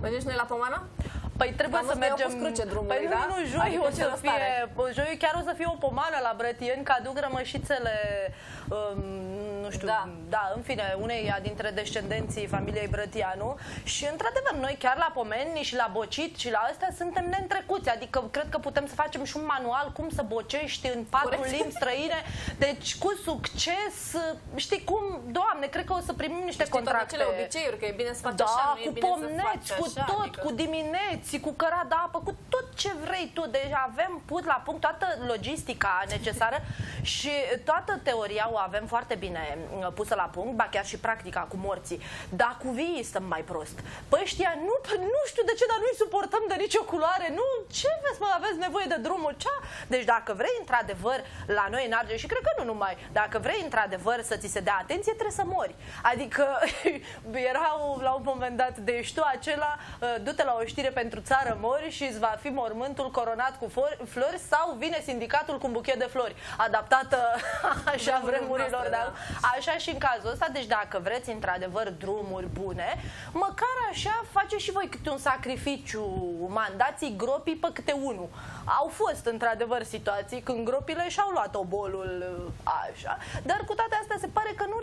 Mergem și noi la Pomană? Păi trebuie să mergem. Păi da? Nu, joi o să fie, joi chiar o să fie o pomană la Brătieni, că aduc rămășițele, nu știu, da, în fine, uneia dintre descendenții familiei Brătianu. Și într-adevăr, noi chiar la pomeni și la bocit și la astea suntem neîntrecuți. Adică cred că putem să facem și un manual cum să bocești în 4 limbi străine. Deci cu succes, știi cum, Doamne, cred că o să primim niște contracte. Acele obiceiuri, că e bine să faci așa, nu e cu bine pomneți, să faci cu așa, tot, adică... cu dimineți, cu cărat de apă, cu tot ce vrei tu. Deci avem pus la punct toată logistica necesară și toată teoria o avem foarte bine pusă la punct, ba chiar și practica cu morții. Dar cu vii stăm mai prost. Păi ăștia nu știu de ce, dar nu-i suportăm de nicio culoare. Nu, ce vezi, mă, aveți nevoie de drumul? Ce? Deci dacă vrei într-adevăr la noi în Argeș, și cred că nu numai, dacă vrei într-adevăr să ți se dea atenție, trebuie să mori. Adică erau la un moment dat, deci tu acela, du-te la o știre pentru țară, mori și îți va fi mormântul coronat cu flori sau vine sindicatul cu un buchet de flori. Adaptată așa vremurilor, da? Așa și în cazul ăsta, deci dacă vreți într-adevăr drumuri bune, măcar așa faceți și voi câte un sacrificiu, mandați gropii pe câte unul. Au fost într-adevăr situații când gropile și-au luat obolul așa, dar cu toate astea se pare că nu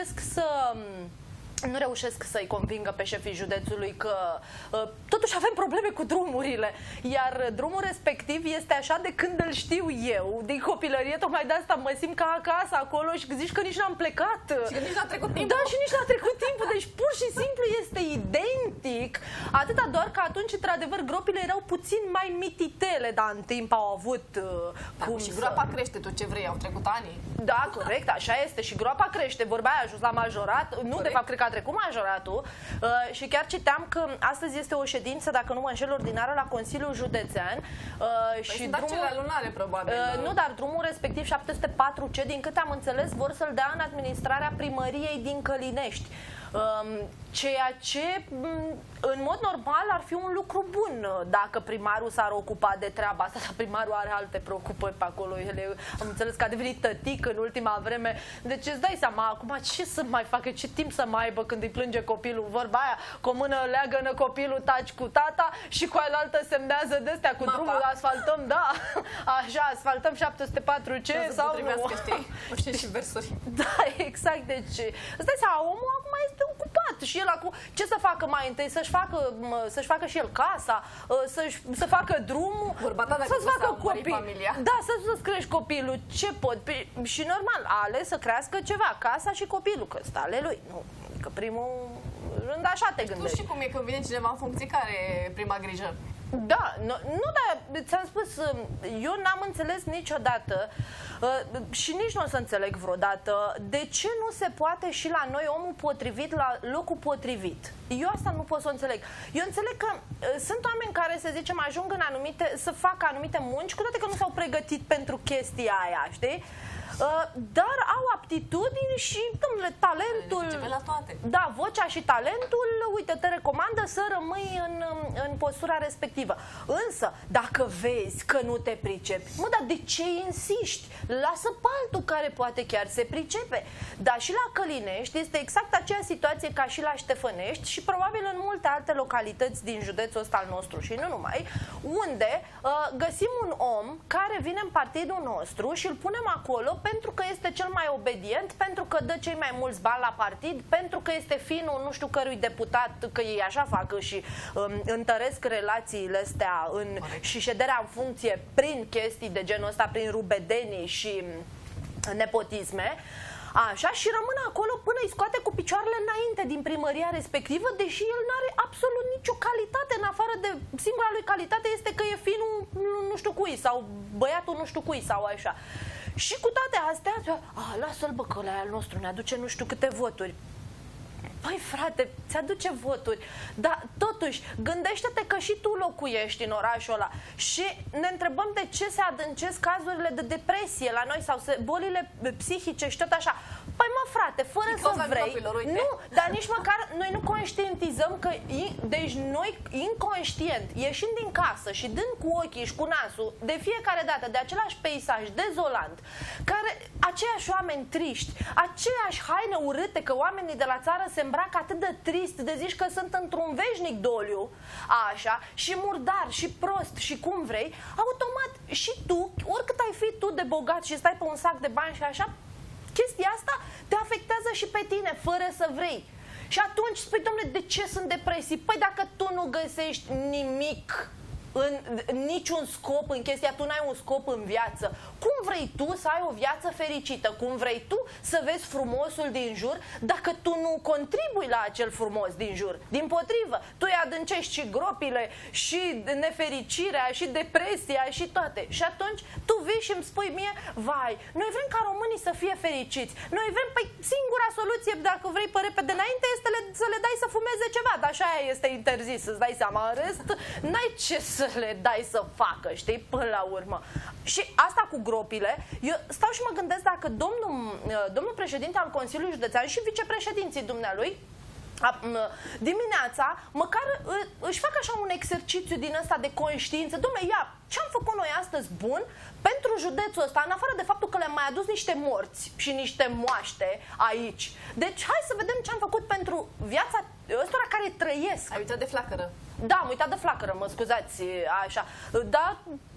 reușesc să-i convingă pe șefii județului că totuși avem probleme cu drumurile. Iar drumul respectiv este așa de când îl știu eu, din copilărie, tocmai de asta mă simt ca acasă acolo și zici că nici n-am plecat. Și că nici n-a trecut timpul. Da, și nici n-a trecut timpul, deci pur și simplu este identic. Atâta doar că atunci, într-adevăr, gropile erau puțin mai mititele, dar în timp au avut cum și groapa crește, tu ce vrei, au trecut ani. Da, corect, așa este, și groapa crește, vorba aia a ajuns la majorat, nu, de fapt, cred că a trecut majoratul și chiar citeam că astăzi este o ședință, dacă nu mă înșel, ordinară la Consiliul Județean și sunt acele lunare, probabil. Nu, dar drumul respectiv 704C, din câte am înțeles, vor să-l dea în administrarea primăriei din Călinești. Ceea ce în mod normal ar fi un lucru bun dacă primarul s-ar ocupa de treaba asta, dar primarul are alte preocupări pe acolo. Am înțeles că a devenit tătic în ultima vreme, deci îți dai seama acum ce să mai facă, ce timp să mai aibă când îi plânge copilul, vorba aia, cu o mână leagănă copilul, taci cu tata și cu alaltă semnează de-astea cu drumul, asfaltăm, da, așa, asfaltăm 704C sau nu. Știi și versuri. Da, exact, deci îți dai seama, omul acum este ocupat și el acum, ce să facă mai întâi? Să-și facă și el casa, să facă drumul, să-ți facă copii. Da, să-ți crești copilul, ce pot? Și normal, a ales să crească ceva, casa și copilul, că ăsta ale lui. Nu, că primul rând așa te gândești. Tu știi cum e când vine cineva în funcție, care e prima grijă? Da, nu, dar ți-am spus, eu n-am înțeles niciodată și nici nu o să înțeleg vreodată de ce nu se poate și la noi omul potrivit la locul potrivit. Eu asta nu pot să o înțeleg. Eu înțeleg că sunt oameni care, să zicem, ajung în să facă anumite munci, cu toate că nu s-au pregătit pentru chestia aia, știi? Dar au aptitudini și, domnule, talentul, la toate. Da, vocea și talentul, uite, te recomandă să rămâi în postura respectivă. Însă, dacă vezi că nu te pricepi, mă, dar de ce insiști? Lasă pe altul care poate chiar se pricepe. Dar și la Călinești este exact aceeași situație ca și la Ștefănești și probabil în multe alte localități din județul ăsta al nostru și nu numai, unde găsim un om care vine în partidul nostru și îl punem acolo pentru că este cel mai obedient, pentru că dă cei mai mulți bani la partid, pentru că este finul nu știu cărui deputat, că ei așa fac și întăresc relațiile astea și șederea în funcție prin chestii de genul ăsta, prin rubedenii și nepotisme. Așa, și rămâne acolo până îi scoate cu picioarele înainte din primăria respectivă, deși el nu are absolut nicio calitate, în afară de singura lui calitate este că e finul nu știu cui sau băiatul nu știu cui sau așa. Și cu toate astea, lasă-l, bă, că ăla al nostru ne aduce nu știu câte voturi. Păi frate, ți-aduce voturi, dar totuși gândește-te că și tu locuiești în orașul ăla și ne întrebăm de ce se adâncesc cazurile de depresie la noi sau bolile psihice și tot așa. Păi mă frate, fără să vrei, nu, dar nici măcar noi nu conștientizăm că, deci noi inconștient, ieșind din casă și dând cu ochii și cu nasul de fiecare dată de același peisaj dezolant, care aceiași oameni triști, aceeași haine urâte, că oamenii de la țară se îmbracă atât de trist, de zici că sunt într-un veșnic doliu, așa, și murdar, și prost, și cum vrei, automat și tu, oricât ai fi tu de bogat și stai pe un sac de bani și așa, chestia asta te afectează și pe tine, fără să vrei. Și atunci spui, domnule, de ce sunt depresii? Păi dacă tu nu găsești nimic, niciun scop în chestia, tu n-ai un scop în viață. Cum vrei tu să ai o viață fericită? Cum vrei tu să vezi frumosul din jur dacă tu nu contribui la acel frumos din jur? Dimpotrivă, tu îi adâncești și gropile, și nefericirea, și depresia, și toate. Și atunci tu vii și îmi spui mie, vai, noi vrem ca românii să fie fericiți. Noi vrem, păi singura soluție, dacă vrei pe repede înainte, este să le dai să fumeze ceva. Dar așa este interzis, îți dai seama. În rest, n-ai ce să le dai să facă, știi, până la urmă. Și asta cu gropile, eu stau și mă gândesc dacă domnul președinte al Consiliului Județean și vicepreședinții dumnealui dimineața, măcar își fac așa un exercițiu din ăsta de conștiință. Dom'le, ia, ce-am făcut noi astăzi bun pentru județul ăsta, în afară de faptul că le-am mai adus niște morți și niște moaște aici. Deci, hai să vedem ce-am făcut pentru viața ăstora care trăiesc. Ai uitat de flacără. Da, am uitat de flacără, mă scuzați, așa. Dar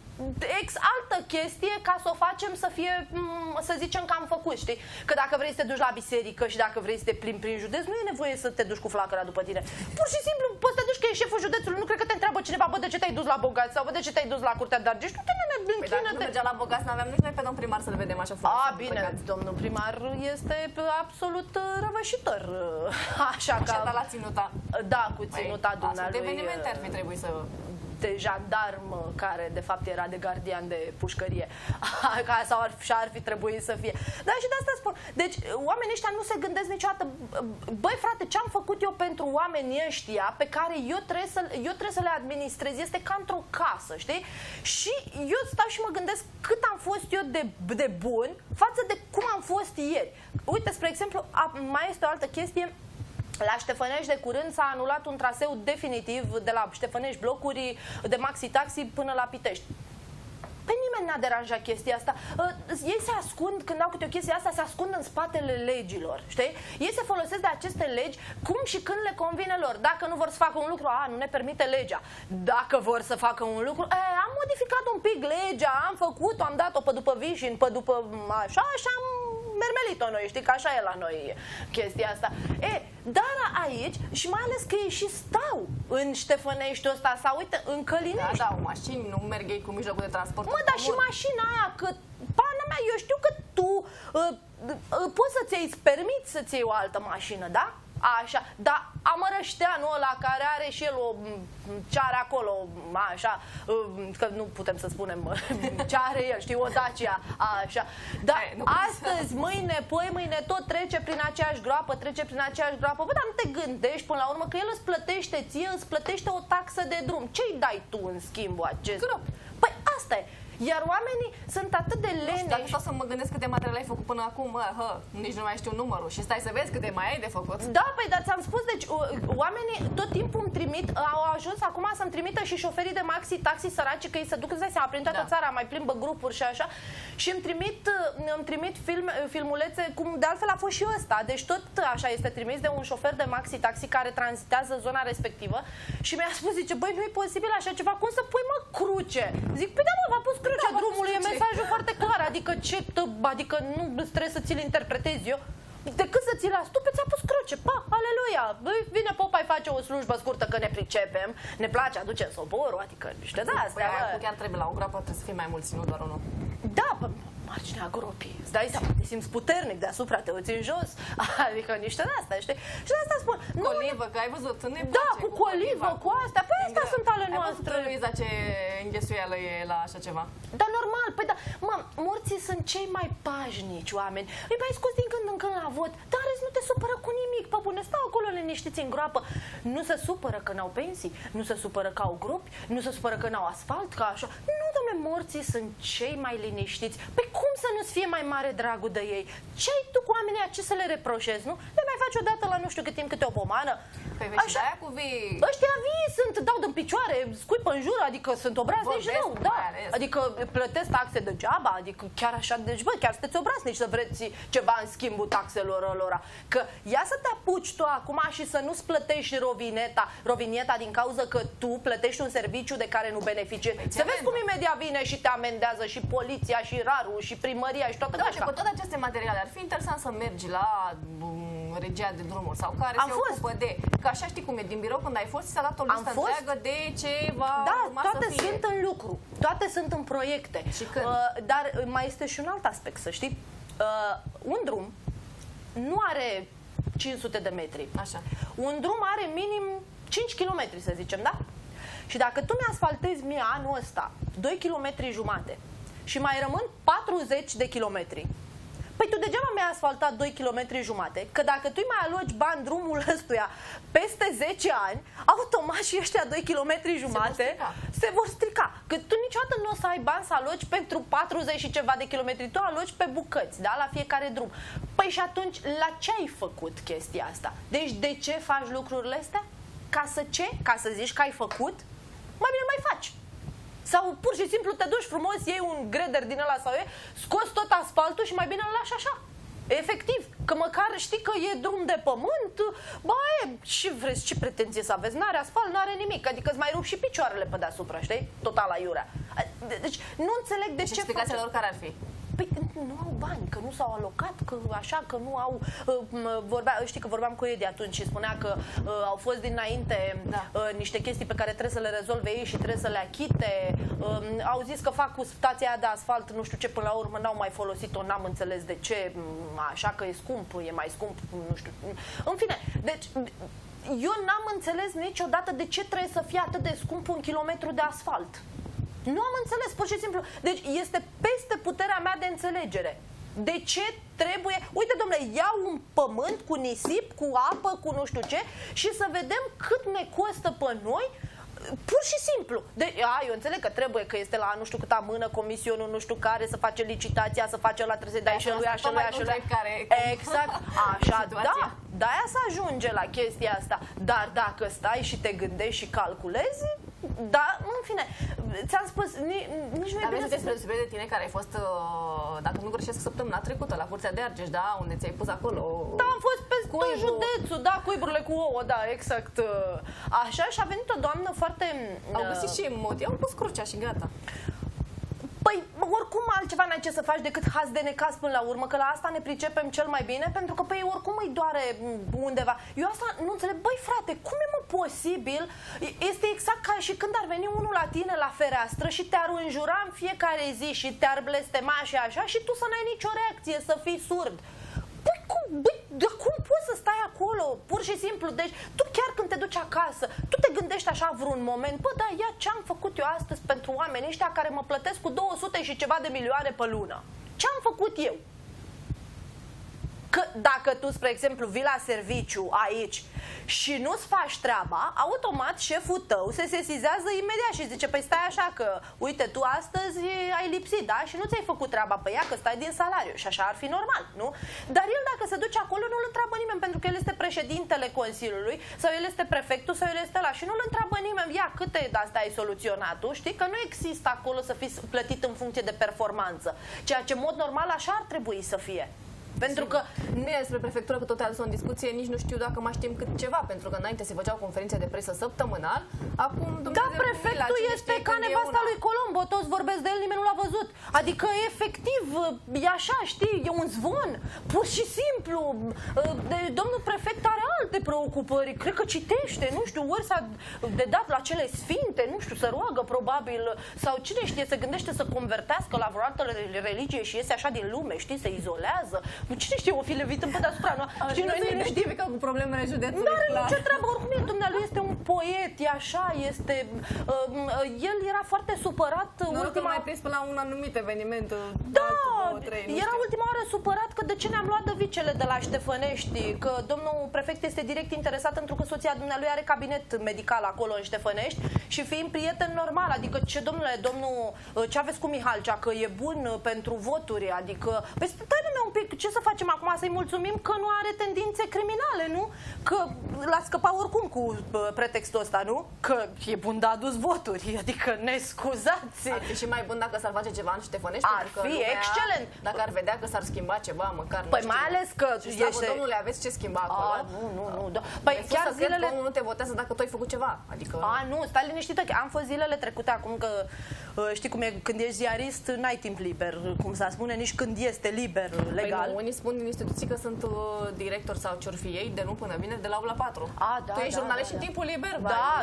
altă chestie ca să o facem să fie, să zicem că am făcut, știi? Că dacă vrei să te duci la biserică și dacă vrei să te plimbi prin județ, nu e nevoie să te duci cu flacăra după tine. Pur și simplu poți să te duci că ești șeful județului, nu cred că te întreabă cineva, bă, de ce te-ai dus la Bogați sau bă, de ce te-ai dus la Curtea de Argeș. Nu te păi dacă nu mergea la Bogați, n-aveam nici noi pe domnul primar să-l vedem așa frumos. Bine, domnul primar este absolut răvășitor. Așa că... la ținuta. Da, cu ținuta dumnealui. Evenimente ar fi trebuit să... de jandarm care de fapt era de gardian de pușcărie sau ar fi trebuit să fie. Dar și de asta spun. Deci oamenii ăștia nu se gândesc niciodată, băi frate, ce-am făcut eu pentru oamenii ăștia pe care eu trebuie să le administrez? Este ca într-o casă, știi? Și eu stau și mă gândesc cât am fost eu de bun față de cum am fost ieri. Uite, spre exemplu, mai este o altă chestie. La Ștefănești de curând s-a anulat un traseu definitiv de la Ștefănești blocuri de maxi-taxi până la Pitești. Pe nimeni n-a deranjat chestia asta. Ei se ascund, când au câte o chestie asta, se ascund în spatele legilor, știi? Ei se folosesc de aceste legi cum și când le convine lor. Dacă nu vor să facă un lucru, nu ne permite legea. Dacă vor să facă un lucru, am modificat un pic legea, am făcut-o, am dat-o pe după vișin, pe după așa și am mermelit-o noi, știi că așa e la noi chestia asta. Dar aici, și mai ales că ei și stau în Ștefăneștiul ăsta, sau uite, în Călinești. Da, mașini, nu merg ei cu mijlocul de transport. Mă, dar și mașina aia, că, pana mea, eu știu că tu poți să-ți permiți să-ți iei o altă mașină, da? Așa, dar amărășteanul ăla care are și el o ce are acolo, așa, că nu putem să spunem ce are el, știi, o Dacia, așa. Dar astăzi, mâine, poi mâine tot trece prin aceeași groapă, bă, dar nu te gândești până la urmă că el îți plătește ție, îți plătește o taxă de drum. Ce-i dai tu în schimbul acesta? Păi asta e. Iar oamenii sunt atât de leneși. Dacă stau să mă gândesc câte materiale ai făcut până acum, nici nu mai știu numărul. Și stai să vezi câte mai ai de făcut. Da, păi, dar ți-am spus, deci oamenii tot timpul îmi trimit, au ajuns acum să-mi trimită și șoferii de maxi-taxi săraci, că ei se duc, îți dai seama, prin toată țara, mai plimbă grupuri și așa. Și îmi trimit filmulețe, cum de altfel a fost și ăsta. Deci tot așa este trimis de un șofer de maxi-taxi care tranzitează zona respectivă. Și mi-a spus, zice, băi, nu e posibil așa ceva, cum să pui, mă, cruce? Zic, păi da, mă, v-a pus cruce drumului, e mesajul foarte clar, adică adică nu trebuie să ți-l interpretez eu. Decât să ți-l astupe, ți-a pus cruce, aleluia, vine popa, îi face o slujbă scurtă că ne pricepem, ne place, aducem soborul, adică niște de-astea. Păi chiar trebuie la o groapă, trebuie să fie mai mulți, nu doar unul. Da, marginea gropii, îți dai seama, te simți puternic deasupra, te uiți în jos, adică niște de-astea, știi? Și de asta spun. Colivă, că ai văzut, nu-i place. Da, cu colivă, cu astea, păi astea sunt ale noastre. Ai văzut, Luiza, ce înghesuială e la așa ceva? Da, normal, păi da, morții sunt cei mai pașnici oameni. Îi mai scoți din când în când la vot, dar nu te supără cu nimic, pe bune, stau acolo liniștiți în groapă. Nu se supără că n-au pensii, nu se supără că au grupi, nu se supără că n-au asfalt, ca așa. Nu, dom'le, morții sunt cei mai liniștiți. Păi cum să nu-ți fie mai mare dragul de ei? Ce ai tu cu oamenii aceia, ce să le reproșezi, nu? Le mai faci odată la nu știu cât timp câte o pomană. Păi așa, de-aia cu vii... Ăștia vii sunt, dau din picioare, scuipă în jur, adică sunt obraznici rău, da. Adică plătesc taxe degeaba, adică chiar așa, deci bă, chiar sunteți obraznici să vreți ceva în schimbul taxelor lor. Că ia să te apuci tu acum și să nu-ți plătești rovinieta din cauza că tu plătești un serviciu de care nu beneficiezi. Să vezi cum imediat vine și te amendează și poliția, și RAR-ul, și primăria, și toată gașca. Cu toate aceste materiale, ar fi interesant să mergi la regia de drumuri sau care se ocupă de... Că așa știi cum e, din birou când ai fost, ți-a dat o listă întreagă de ce va urma să fie. Toate sunt în lucru, toate sunt în proiecte. Și când? Dar mai este și un alt aspect, să știi. Un drum nu are 500 de metri. Așa. Un drum are minim 5 km, să zicem, da? Și dacă tu mi-asfaltezi mie anul ăsta 2 km jumate și mai rămân 40 de kilometri, păi tu degeaba mi-ai asfaltat 2 km jumate, că dacă tu mai aloci bani drumul ăstuia peste 10 ani, automat și ăștia 2 km jumate se vor strica. Că tu niciodată nu o să ai bani să aloci pentru 40 și ceva de kilometri, tu aloci pe bucăți, da? La fiecare drum. Păi și atunci, la ce ai făcut chestia asta? Deci de ce faci lucrurile astea? Ca să ce? Ca să zici că ai făcut? Mai bine mai faci. Sau pur și simplu te duci frumos, iei un greder din ăla sau scoți tot asfaltul și mai bine îl lași așa. Efectiv, că măcar știi că e drum de pământ, și vreți, ce pretenție să aveți? N-are asfalt, n-are nimic, adică îți mai rup și picioarele pe deasupra, știi? Total aiurea. Deci nu înțeleg de ce explicațiile lor care ar fi? Păi nu au bani, că nu s-au alocat, că așa, că nu au... știi că vorbeam cu ei de atunci și spunea că au fost dinainte niște chestii pe care trebuie să le rezolve ei și trebuie să le achite. Au zis că fac cu stația aia de asfalt, nu știu ce, până la urmă n-au mai folosit-o, n-am înțeles de ce, așa că e scump, e mai scump, nu știu. În fine, deci... Eu n-am înțeles niciodată de ce trebuie să fie atât de scump un kilometru de asfalt. Nu am înțeles, pur și simplu. Deci este peste puterea mea de înțelegere. De ce trebuie... Uite, domnule, iau un pământ cu nisip, cu apă, cu nu știu ce și să vedem cât ne costă pe noi, pur și simplu. Eu înțeleg că trebuie, că este la nu știu câta mână, comisionul nu știu care, să face licitația, să face la trebuie să dai și lui. Exact, așa, da. De-aia să ajunge la chestia asta. Dar dacă stai și te gândești și calculezi, da, în fine, ți-am spus, nici nu e bine să spre de tine care ai fost, dacă nu greșesc, săptămâna trecută la Curtea de Argeș, da, unde ți-ai pus acolo... Da, am fost pe tot județul, da, cuiburile cu ouă, da, exact. Așa, și a venit o doamnă foarte... Au găsit și motiv, au pus crucea și gata. Păi, oricum altceva n-ai ce să faci decât haz de necaz până la urmă, că la asta ne pricepem cel mai bine, pentru că pe ei oricum îi doare undeva. Eu asta nu înțeleg. Băi, frate, cum e posibil? Este exact ca și când ar veni unul la tine la fereastră și te-ar înjura în fiecare zi și te-ar blestema și așa și tu să n-ai nicio reacție, să fii surd. Băi, cum poți să stai acolo? Pur și simplu. Deci, tu chiar când te duci acasă, tu te gândești așa vreun moment, bă, da, ia ce-am făcut eu astăzi pentru oamenii ăștia care mă plătesc cu 200 și ceva de milioane pe lună? Ce-am făcut eu? Că dacă tu, spre exemplu, vii la serviciu aici și nu-ți faci treaba, automat șeful tău se sesizează imediat și zice, păi stai așa că, uite, tu astăzi ai lipsit, da? Și nu ți-ai făcut treaba pe ea, că stai din salariu și așa ar fi normal, nu? Dar el dacă se duce acolo nu-l întreabă nimeni, pentru că el este președintele Consiliului sau el este prefectul sau el este ăla și nu-l întreabă nimeni, ia, câte de-astea ai soluționat tu, știi? Că nu există acolo să fii plătit în funcție de performanță, ceea ce în mod normal așa ar trebui să fie. Pentru că nu e despre prefectură, că tot ai adus în discuție, nici nu știu dacă mai știm cât ceva, pentru că înainte se făceau conferințe de presă săptămânal, acum Dumnezeu. Da, prefectul este ca nevasta lui Colombo, toți vorbesc de el, nimeni nu l-a văzut. Adică efectiv, e așa, știi, e un zvon, pur și simplu. Domnul prefect are alte preocupări, cred că citește, nu știu, ori s-a dat la cele sfinte, nu știu, să roagă probabil, sau cine știe, se gândește să convertească la vreo altă religie și iese așa din lume, știi, se izolează. Cine știe, o fi levit în pe deasupra, nu? Știi, noi nu știm că cu problemele județului. Nu are nicio treabă, oricum el, dumnealui este un poet, e așa, este... El era foarte supărat. Ultima... mai prins până la un anumit eveniment. Da, era ultima oară supărat că de ce ne-am luat dăvicele de la Ștefănești, că domnul prefect este direct interesat pentru că soția dumnealui are cabinet medical acolo în Ștefănești și fiind prieten normal, adică ce domnule, ce aveți cu Mihalcea, că e bun pentru voturi, adică, păi stai un pic, ce să facem acum, să-i mulțumim că nu are tendințe criminale, nu? Că l-a scăpat oricum cu pretextul ăsta, nu? Că e bun de adus voturi, adică ne scuzați. Ar fi și mai bun dacă s-ar face ceva în Ștefănești, ar fi excelent. Dacă ar vedea că s-ar schimba ceva, măcar păi mai ales că ești... domnule, aveți ce schimba acolo? Nu. Păi chiar zilele... nu te votează dacă tu ai făcut ceva. Adică... nu, stai liniștită, că am fost zilele trecute acum că știi cum e, când ești ziarist, n-ai timp liber, cum s-a spune, nici când este liber, legal. Păi nu, unii spun din instituții că sunt directori sau ce-or fi ei, de nu până vineri, de la 8 la 4. Tu ești jurnalist și în timpul liber?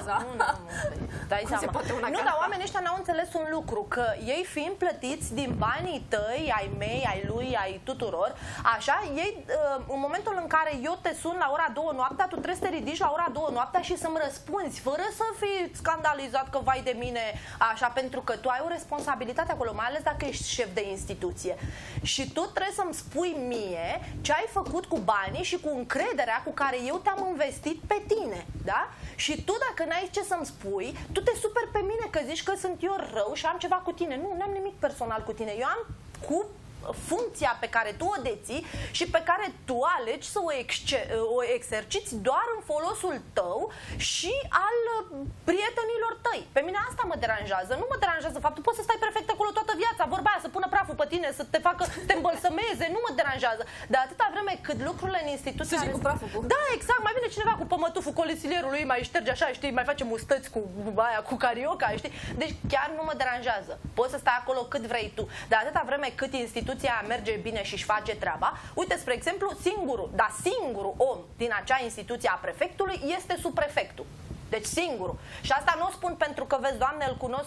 Dai seama. Nu, dar oamenii ăștia n-au înțeles un lucru, că ei fiind plătiți din banii tăi, ai mei, ai lui, ai tuturor, așa, ei, în momentul în care eu te sun la ora 2 noaptea, tu trebuie să te ridici la ora 2 noaptea și să-mi răspunzi, fără să fii scandalizat că vai de mine, așa, pentru că tu ai o responsabilitate acolo, mai ales dacă ești șef de instituție. Și tu trebuie să-mi spui mie ce ai făcut cu banii și cu încrederea cu care eu te-am investit pe tine, da? Și tu, dacă n-ai ce să-mi spui, tu te superi pe mine că zici că sunt eu rău și am ceva cu tine. Nu, n-am nimic personal cu tine. Eu am cu funcția pe care tu o deții și pe care tu alegi să o exerciți doar în folosul tău și al prietenilor tăi. Pe mine asta mă deranjează. Nu mă deranjează faptul, poți să stai perfect acolo toată viața, vorba aia, să pună praful pe tine, să te facă, te îmbălsămeze, nu mă deranjează. Dar atâta vreme cât lucrurile în instituție... Cu praful. Da, exact, mai bine cineva cu pămătuful colesilierului, mai șterge așa, știi, mai face mustăți cu aia, cu carioca, știi? Deci chiar nu mă deranjează. Poți să stai acolo cât vrei tu. Dar atâta vreme cât instituția merge bine și își face treaba. Uite, spre exemplu, singurul om din acea instituție a prefectului este subprefectul. Deci singurul. Și asta nu o spun pentru că, vezi, Doamne, îl cunosc,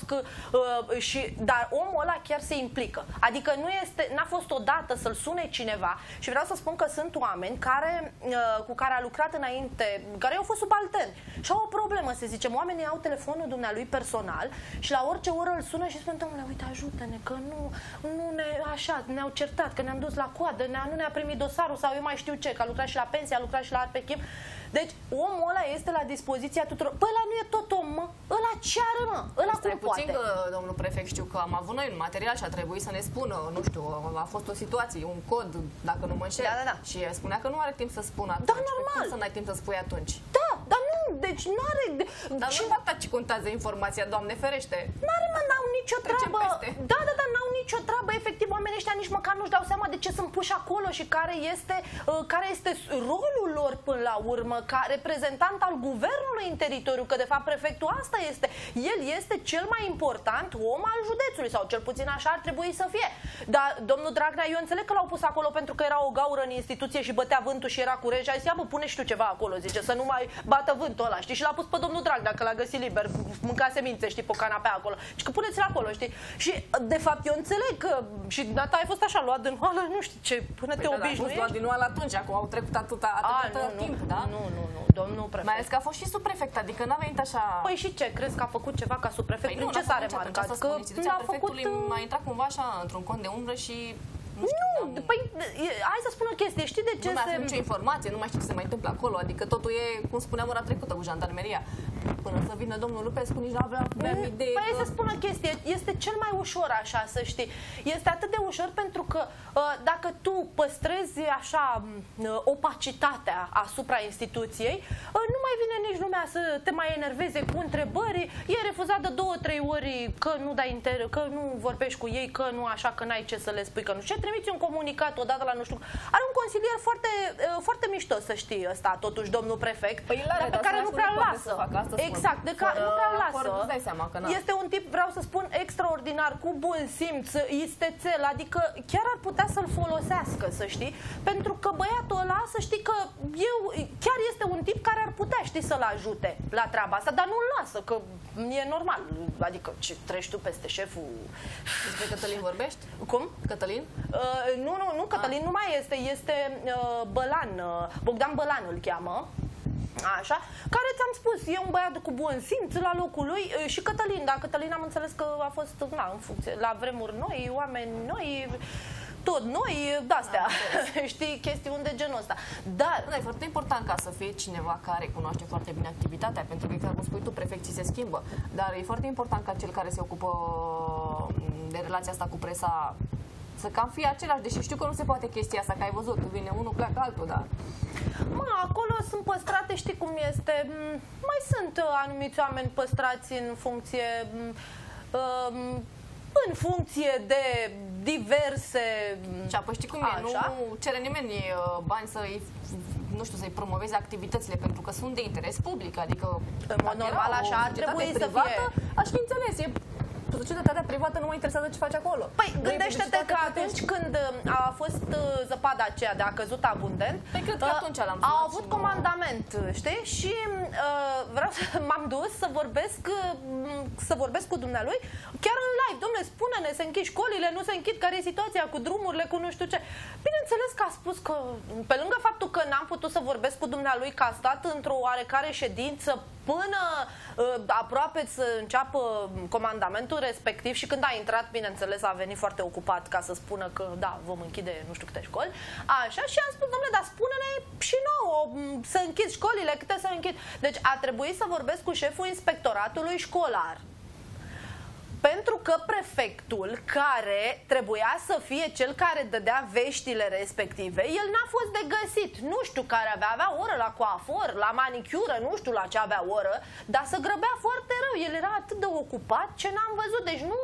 dar omul ăla chiar se implică. Adică n-a fost odată să-l sune cineva și vreau să spun că sunt oameni cu care a lucrat înainte, care au fost subalterni și au o problemă, să zicem. Oamenii au telefonul dumnealui personal și la orice oră îl sună și spun, domnule, uite, ajută-ne, că ne-au certat, că ne-am dus la coadă, nu ne-a primit dosarul sau eu mai știu ce, că a lucrat și la pensie, a lucrat și la ARPechim. Deci omul ăla este la dispoziția tuturor. Păi ăla nu e tot om, mă. Ăla ce are, mă? Ăla cum poate? Puțin că, domnul prefect, știu că am avut noi un material și a trebuit să ne spună, nu știu, a fost o situație, un cod, dacă nu mă înșel. Da. Și spunea că nu are timp să spună atunci. Da, normal. Cum să n-ai timp să spui atunci? Da, dar nu, deci nu are... Dar nu atâta ce contează informația, Doamne ferește. N-are, mă, n-au nicio treabă. Da, n-au nicio treabă. Efectiv, oamenii ăștia nici măcar nu-și dau seama de ce sunt puși acolo și care este rolul lor până la urmă, ca reprezentant al guvernului în teritoriu, că de fapt prefectul asta este. El este cel mai important om al județului, sau cel puțin așa ar trebui să fie. Dar domnul Dragnea, eu înțeleg că l-au pus acolo pentru că era o gaură în instituție și bătea vântul și era cu rege. Ai zis, ia bă, pune și tu ceva acolo, zice, să nu mai bată vântul ăla, știi? Și l-a pus pe domnul Dragnea, că l-a găsit liber, mânca semințe, știi, pe canapea acolo. Și că puneți-l acolo, știi? Și de fapt eu înțeleg că și data ai fost așa luat din oală, nu știu ce, până te obișnuiești. A fost luat din oală atunci, acum au trecut atâta timp, da? Nu, domnul prefect. Mai ales că a fost și subprefect, adică n-a venit așa... Păi și ce? Crezi că a făcut ceva ca subprefect? Păi ce s-a remarcat? Că n-a făcut... a intrat cumva așa într-un cont de umbră și... Nu, păi hai să spun o chestie, știi de ce nu mai nicio informație, nu mai știu ce se mai întâmplă acolo, adică totul e, cum spuneam ora trecută cu jandarmeria. Până să vină domnul Lupescu, nici nu aveam idee. Păi să spun o chestie, este cel mai ușor așa, să știi. Este atât de ușor pentru că dacă tu păstrezi așa opacitatea asupra instituției, nu mai vine nici lumea să te mai enerveze cu întrebări. E refuzat de 2-3 ori că nu dai că nu vorbești cu ei, că nu așa, că n-ai ce să le spui, că nu știu. Trimiți un comunicat odată la nu știu. Are un consilier foarte mișto, să știi, ăsta, totuși, domnul prefect, dar pe care nu prea lasă. Exact, de care nu prea lasă. Este un tip, vreau să spun, extraordinar, cu bun simț, istețel, adică chiar ar putea să-l folosească, să știi, pentru că băiatul ăla, să știi că chiar este un tip care ar putea, știi, să-l ajute la treaba asta, dar nu-l lasă, că e normal, adică ce treci tu peste șeful. Despre Cătălin vorbești? Cum? Cătălin? Nu, Cătălin nu mai este, este Bălan, Bogdan Bălan îl cheamă. așa, care ți-am spus, e un băiat cu bun simț la locul lui și Cătălin, dar Cătălin am înțeles că a fost, în funcție, la vremuri noi, oameni noi, tot noi, de-astea, știi, chestiuni de genul ăsta. Dar e foarte important ca să fie cineva care cunoaște foarte bine activitatea, pentru că, exact cum spui tu, prefecții se schimbă, dar e foarte important ca cel care se ocupă de relația asta cu presa să cam fie același, deși știu că nu se poate chestia asta, că ai văzut, vine unul, pleacă altul, dar... Acolo sunt păstrate, știi cum este, mai sunt anumiți oameni păstrați în funcție de diverse... Și apoi știi cum e, nu cere nimeni bani să-i promoveze activitățile, pentru că sunt de interes public, adică... În mod normal așa ar trebui să fie. Aș fi înțeles, societatea privată nu mă interesează ce faci acolo. Păi gândește-te că atunci când a fost zăpada aceea de a căzut abundent, cred că atunci au avut comandament, știi? Și m-am dus să vorbesc cu dumnealui, chiar în live. Dom'le, spune-ne, se închid școlile, nu se închid, care e situația cu drumurile, cu nu știu ce. Bineînțeles că a spus că, pe lângă faptul că n-am putut să vorbesc cu dumnealui, că a stat într-o oarecare ședință până aproape să înceapă comandamentul respectiv și când a intrat, bineînțeles, a venit foarte ocupat ca să spună că da, vom închide nu știu câte școli. Așa, și am spus, dom'le, dar spune-ne și nouă să închid școlile, câte să închid. Deci a trebuit să vorbesc cu șeful inspectoratului școlar, pentru că prefectul, care trebuia să fie cel care dădea veștile respective, el n-a fost de găsit. Nu știu care avea oră la coafor, la manicură, nu știu la ce avea oră, dar se grăbea foarte rău. El era atât de ocupat ce n-am văzut. Deci nu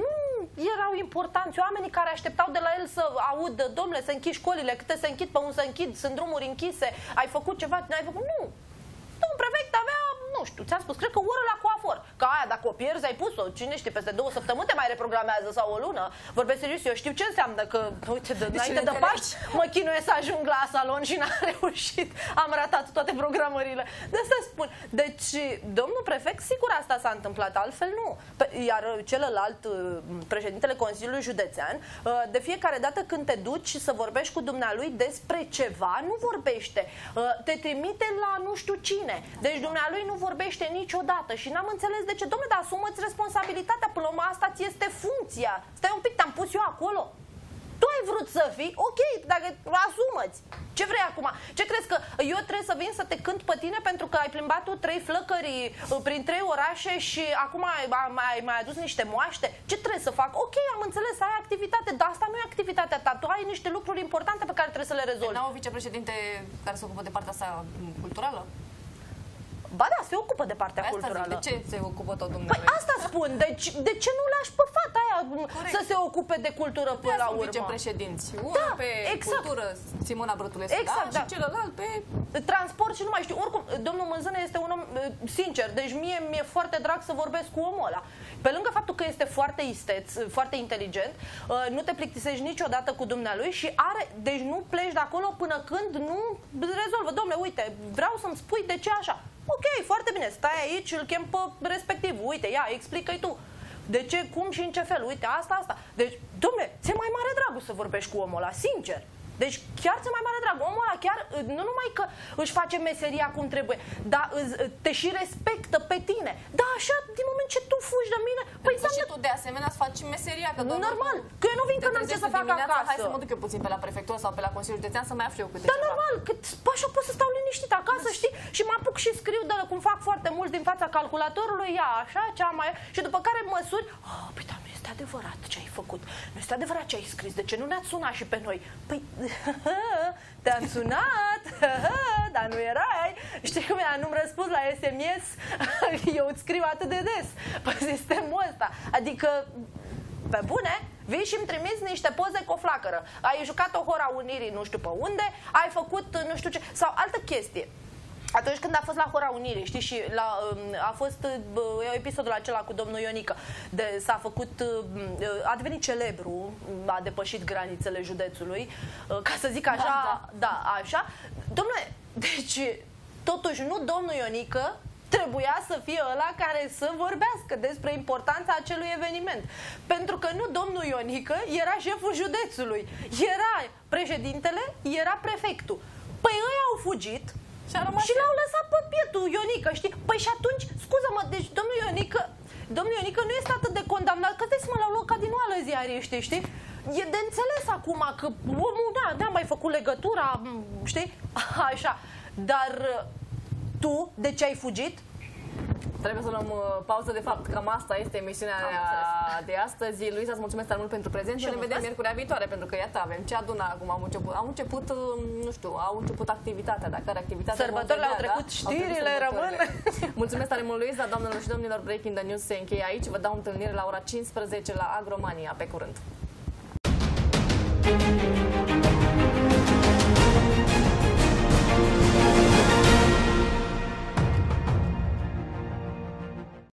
erau importanți oamenii care așteptau de la el să audă, domnule, să închid școlile, câte se închid, pe unde se închid, sunt drumuri închise, ai făcut ceva, n-ai făcut. Nu! Domnul prefect avea, nu știu, ți-am spus, cred că o oră la coafor. Că aia, dacă o pierzi, ai pus-o, cine știe, peste 2 săptămâni te mai reprogramează sau o lună. Vorbesc serios, eu știu ce înseamnă că, uite, înainte de Paști, mă chinuie să ajung la salon și n-am reușit. Am ratat toate programările. De asta spun. Deci, domnul prefect, sigur asta s-a întâmplat, altfel nu. Iar celălalt, președintele Consiliului Județean, de fiecare dată când te duci să vorbești cu dumnealui despre ceva, nu vorbește. Te trimite la nu știu cine. Deci dumnealui nu vorbește niciodată și n-am înțeles de ce. Dom'le, dar asumă-ți responsabilitatea, până la urmă asta ți este funcția. Stai un pic, te-am pus eu acolo. Tu ai vrut să fii, ok, dacă asumă-ți. Ce vrei acum? Ce crezi că eu trebuie să vin să te cânt pe tine pentru că ai plimbat tu 3 flăcări prin 3 orașe și acum ai mai adus niște moaște? Ce trebuie să fac? Ok, am înțeles, ai activitate, dar asta nu e activitatea ta. Tu ai niște lucruri importante pe care trebuie să le rezolvi. N-au o vicepreședinte care se ocupă de partea asta culturală? Ba da, se ocupă de partea culturală. De ce se ocupă tot dumneavoastră? Păi asta spun, deci de ce nu lași pe fata aia să se ocupe de cultură până la urmă? Vicepreședinți. Unul pe cultură, Simona Brătulescu, și celălalt pe transport și nu mai știu. Oricum, domnul Mânzână este un om sincer, deci mie mi-e foarte drag să vorbesc cu omul ăla. Pe lângă faptul că este foarte isteț, foarte inteligent, nu te plictisești niciodată cu dumnealui și deci nu pleci de acolo până când nu rezolvă. Dom'le, uite, vreau să-mi spui de ce așa. Ok, foarte bine, stai aici, îl chem pe respectiv. Uite, ia, explică-i tu. De ce, cum și în ce fel? Uite, asta. Deci, dom'le, ți-e mai mare dragul să vorbești cu omul ăla, sincer. Deci chiar ți-e mai mare drag. Omul ăla chiar, nu numai că își face meseria cum trebuie, dar te și respectă pe tine. Da, așa, din moment ce tu fugi de mine, păi și tu de asemenea îți faci meseria. Că normal, că eu nu vin că n-am ce să fac acasă. Hai să mă duc eu puțin pe la prefectură sau pe la Consiliul Județean să mai aflu eu câte ceva. Da, normal, că așa pot să stau liniștit acasă, știi? Și mă apuc și scriu de cum fac foarte mult din fața calculatorului, ia așa, cea mai... Și după care măsuri, păi da, nu este adevărat ce ai făcut, nu este adevărat ce ai scris, de ce nu ne-ați sunat și pe noi? Păi, te-am sunat, dar nu erai. Știi cum e? Nu-mi răspuns la SMS. Eu îți scriu atât de des pe sistemul ăsta. Adică, pe bune, vii și îmi trimiți niște poze cu o flacără. Ai jucat o Hora Unirii nu știu pe unde, ai făcut nu știu ce, sau altă chestie. Atunci când a fost la Hora Unirii, știi, și a fost episodul acela cu domnul Ionică, s-a făcut, a devenit celebru, a depășit granițele județului, ca să zic așa, da, așa. Dom'le, deci, totuși nu domnul Ionică trebuia să fie ăla care să vorbească despre importanța acelui eveniment. Pentru că nu domnul Ionică era șeful județului, era președintele, era prefectul. Păi ei au fugit, Și l-au lăsat pe pietul Ionică, știi? Păi și atunci, scuză-mă, deci domnul Ionică nu este atât de condamnat, că dai seama, l-au luat ca din oală ziariștii, știi? E de înțeles acum că omul, da, n-a mai făcut legătura, știi? Așa, dar tu, de ce ai fugit? Trebuie să luăm pauză, de fapt, cam asta este emisiunea de astăzi. Luiza, îți mulțumesc tare mult pentru prezență. Ne vedem miercurea viitoare, pentru că iată, avem ce aduna acum, au început, nu știu, au început activitatea, dacă are activitatea. Sărbătorile au trecut, știrile rămân. Mulțumesc tare mult, Luiza, doamnelor și domnilor, Breaking the News se încheie aici. Vă dau întâlnire la ora 15 la Agromania. Pe curând!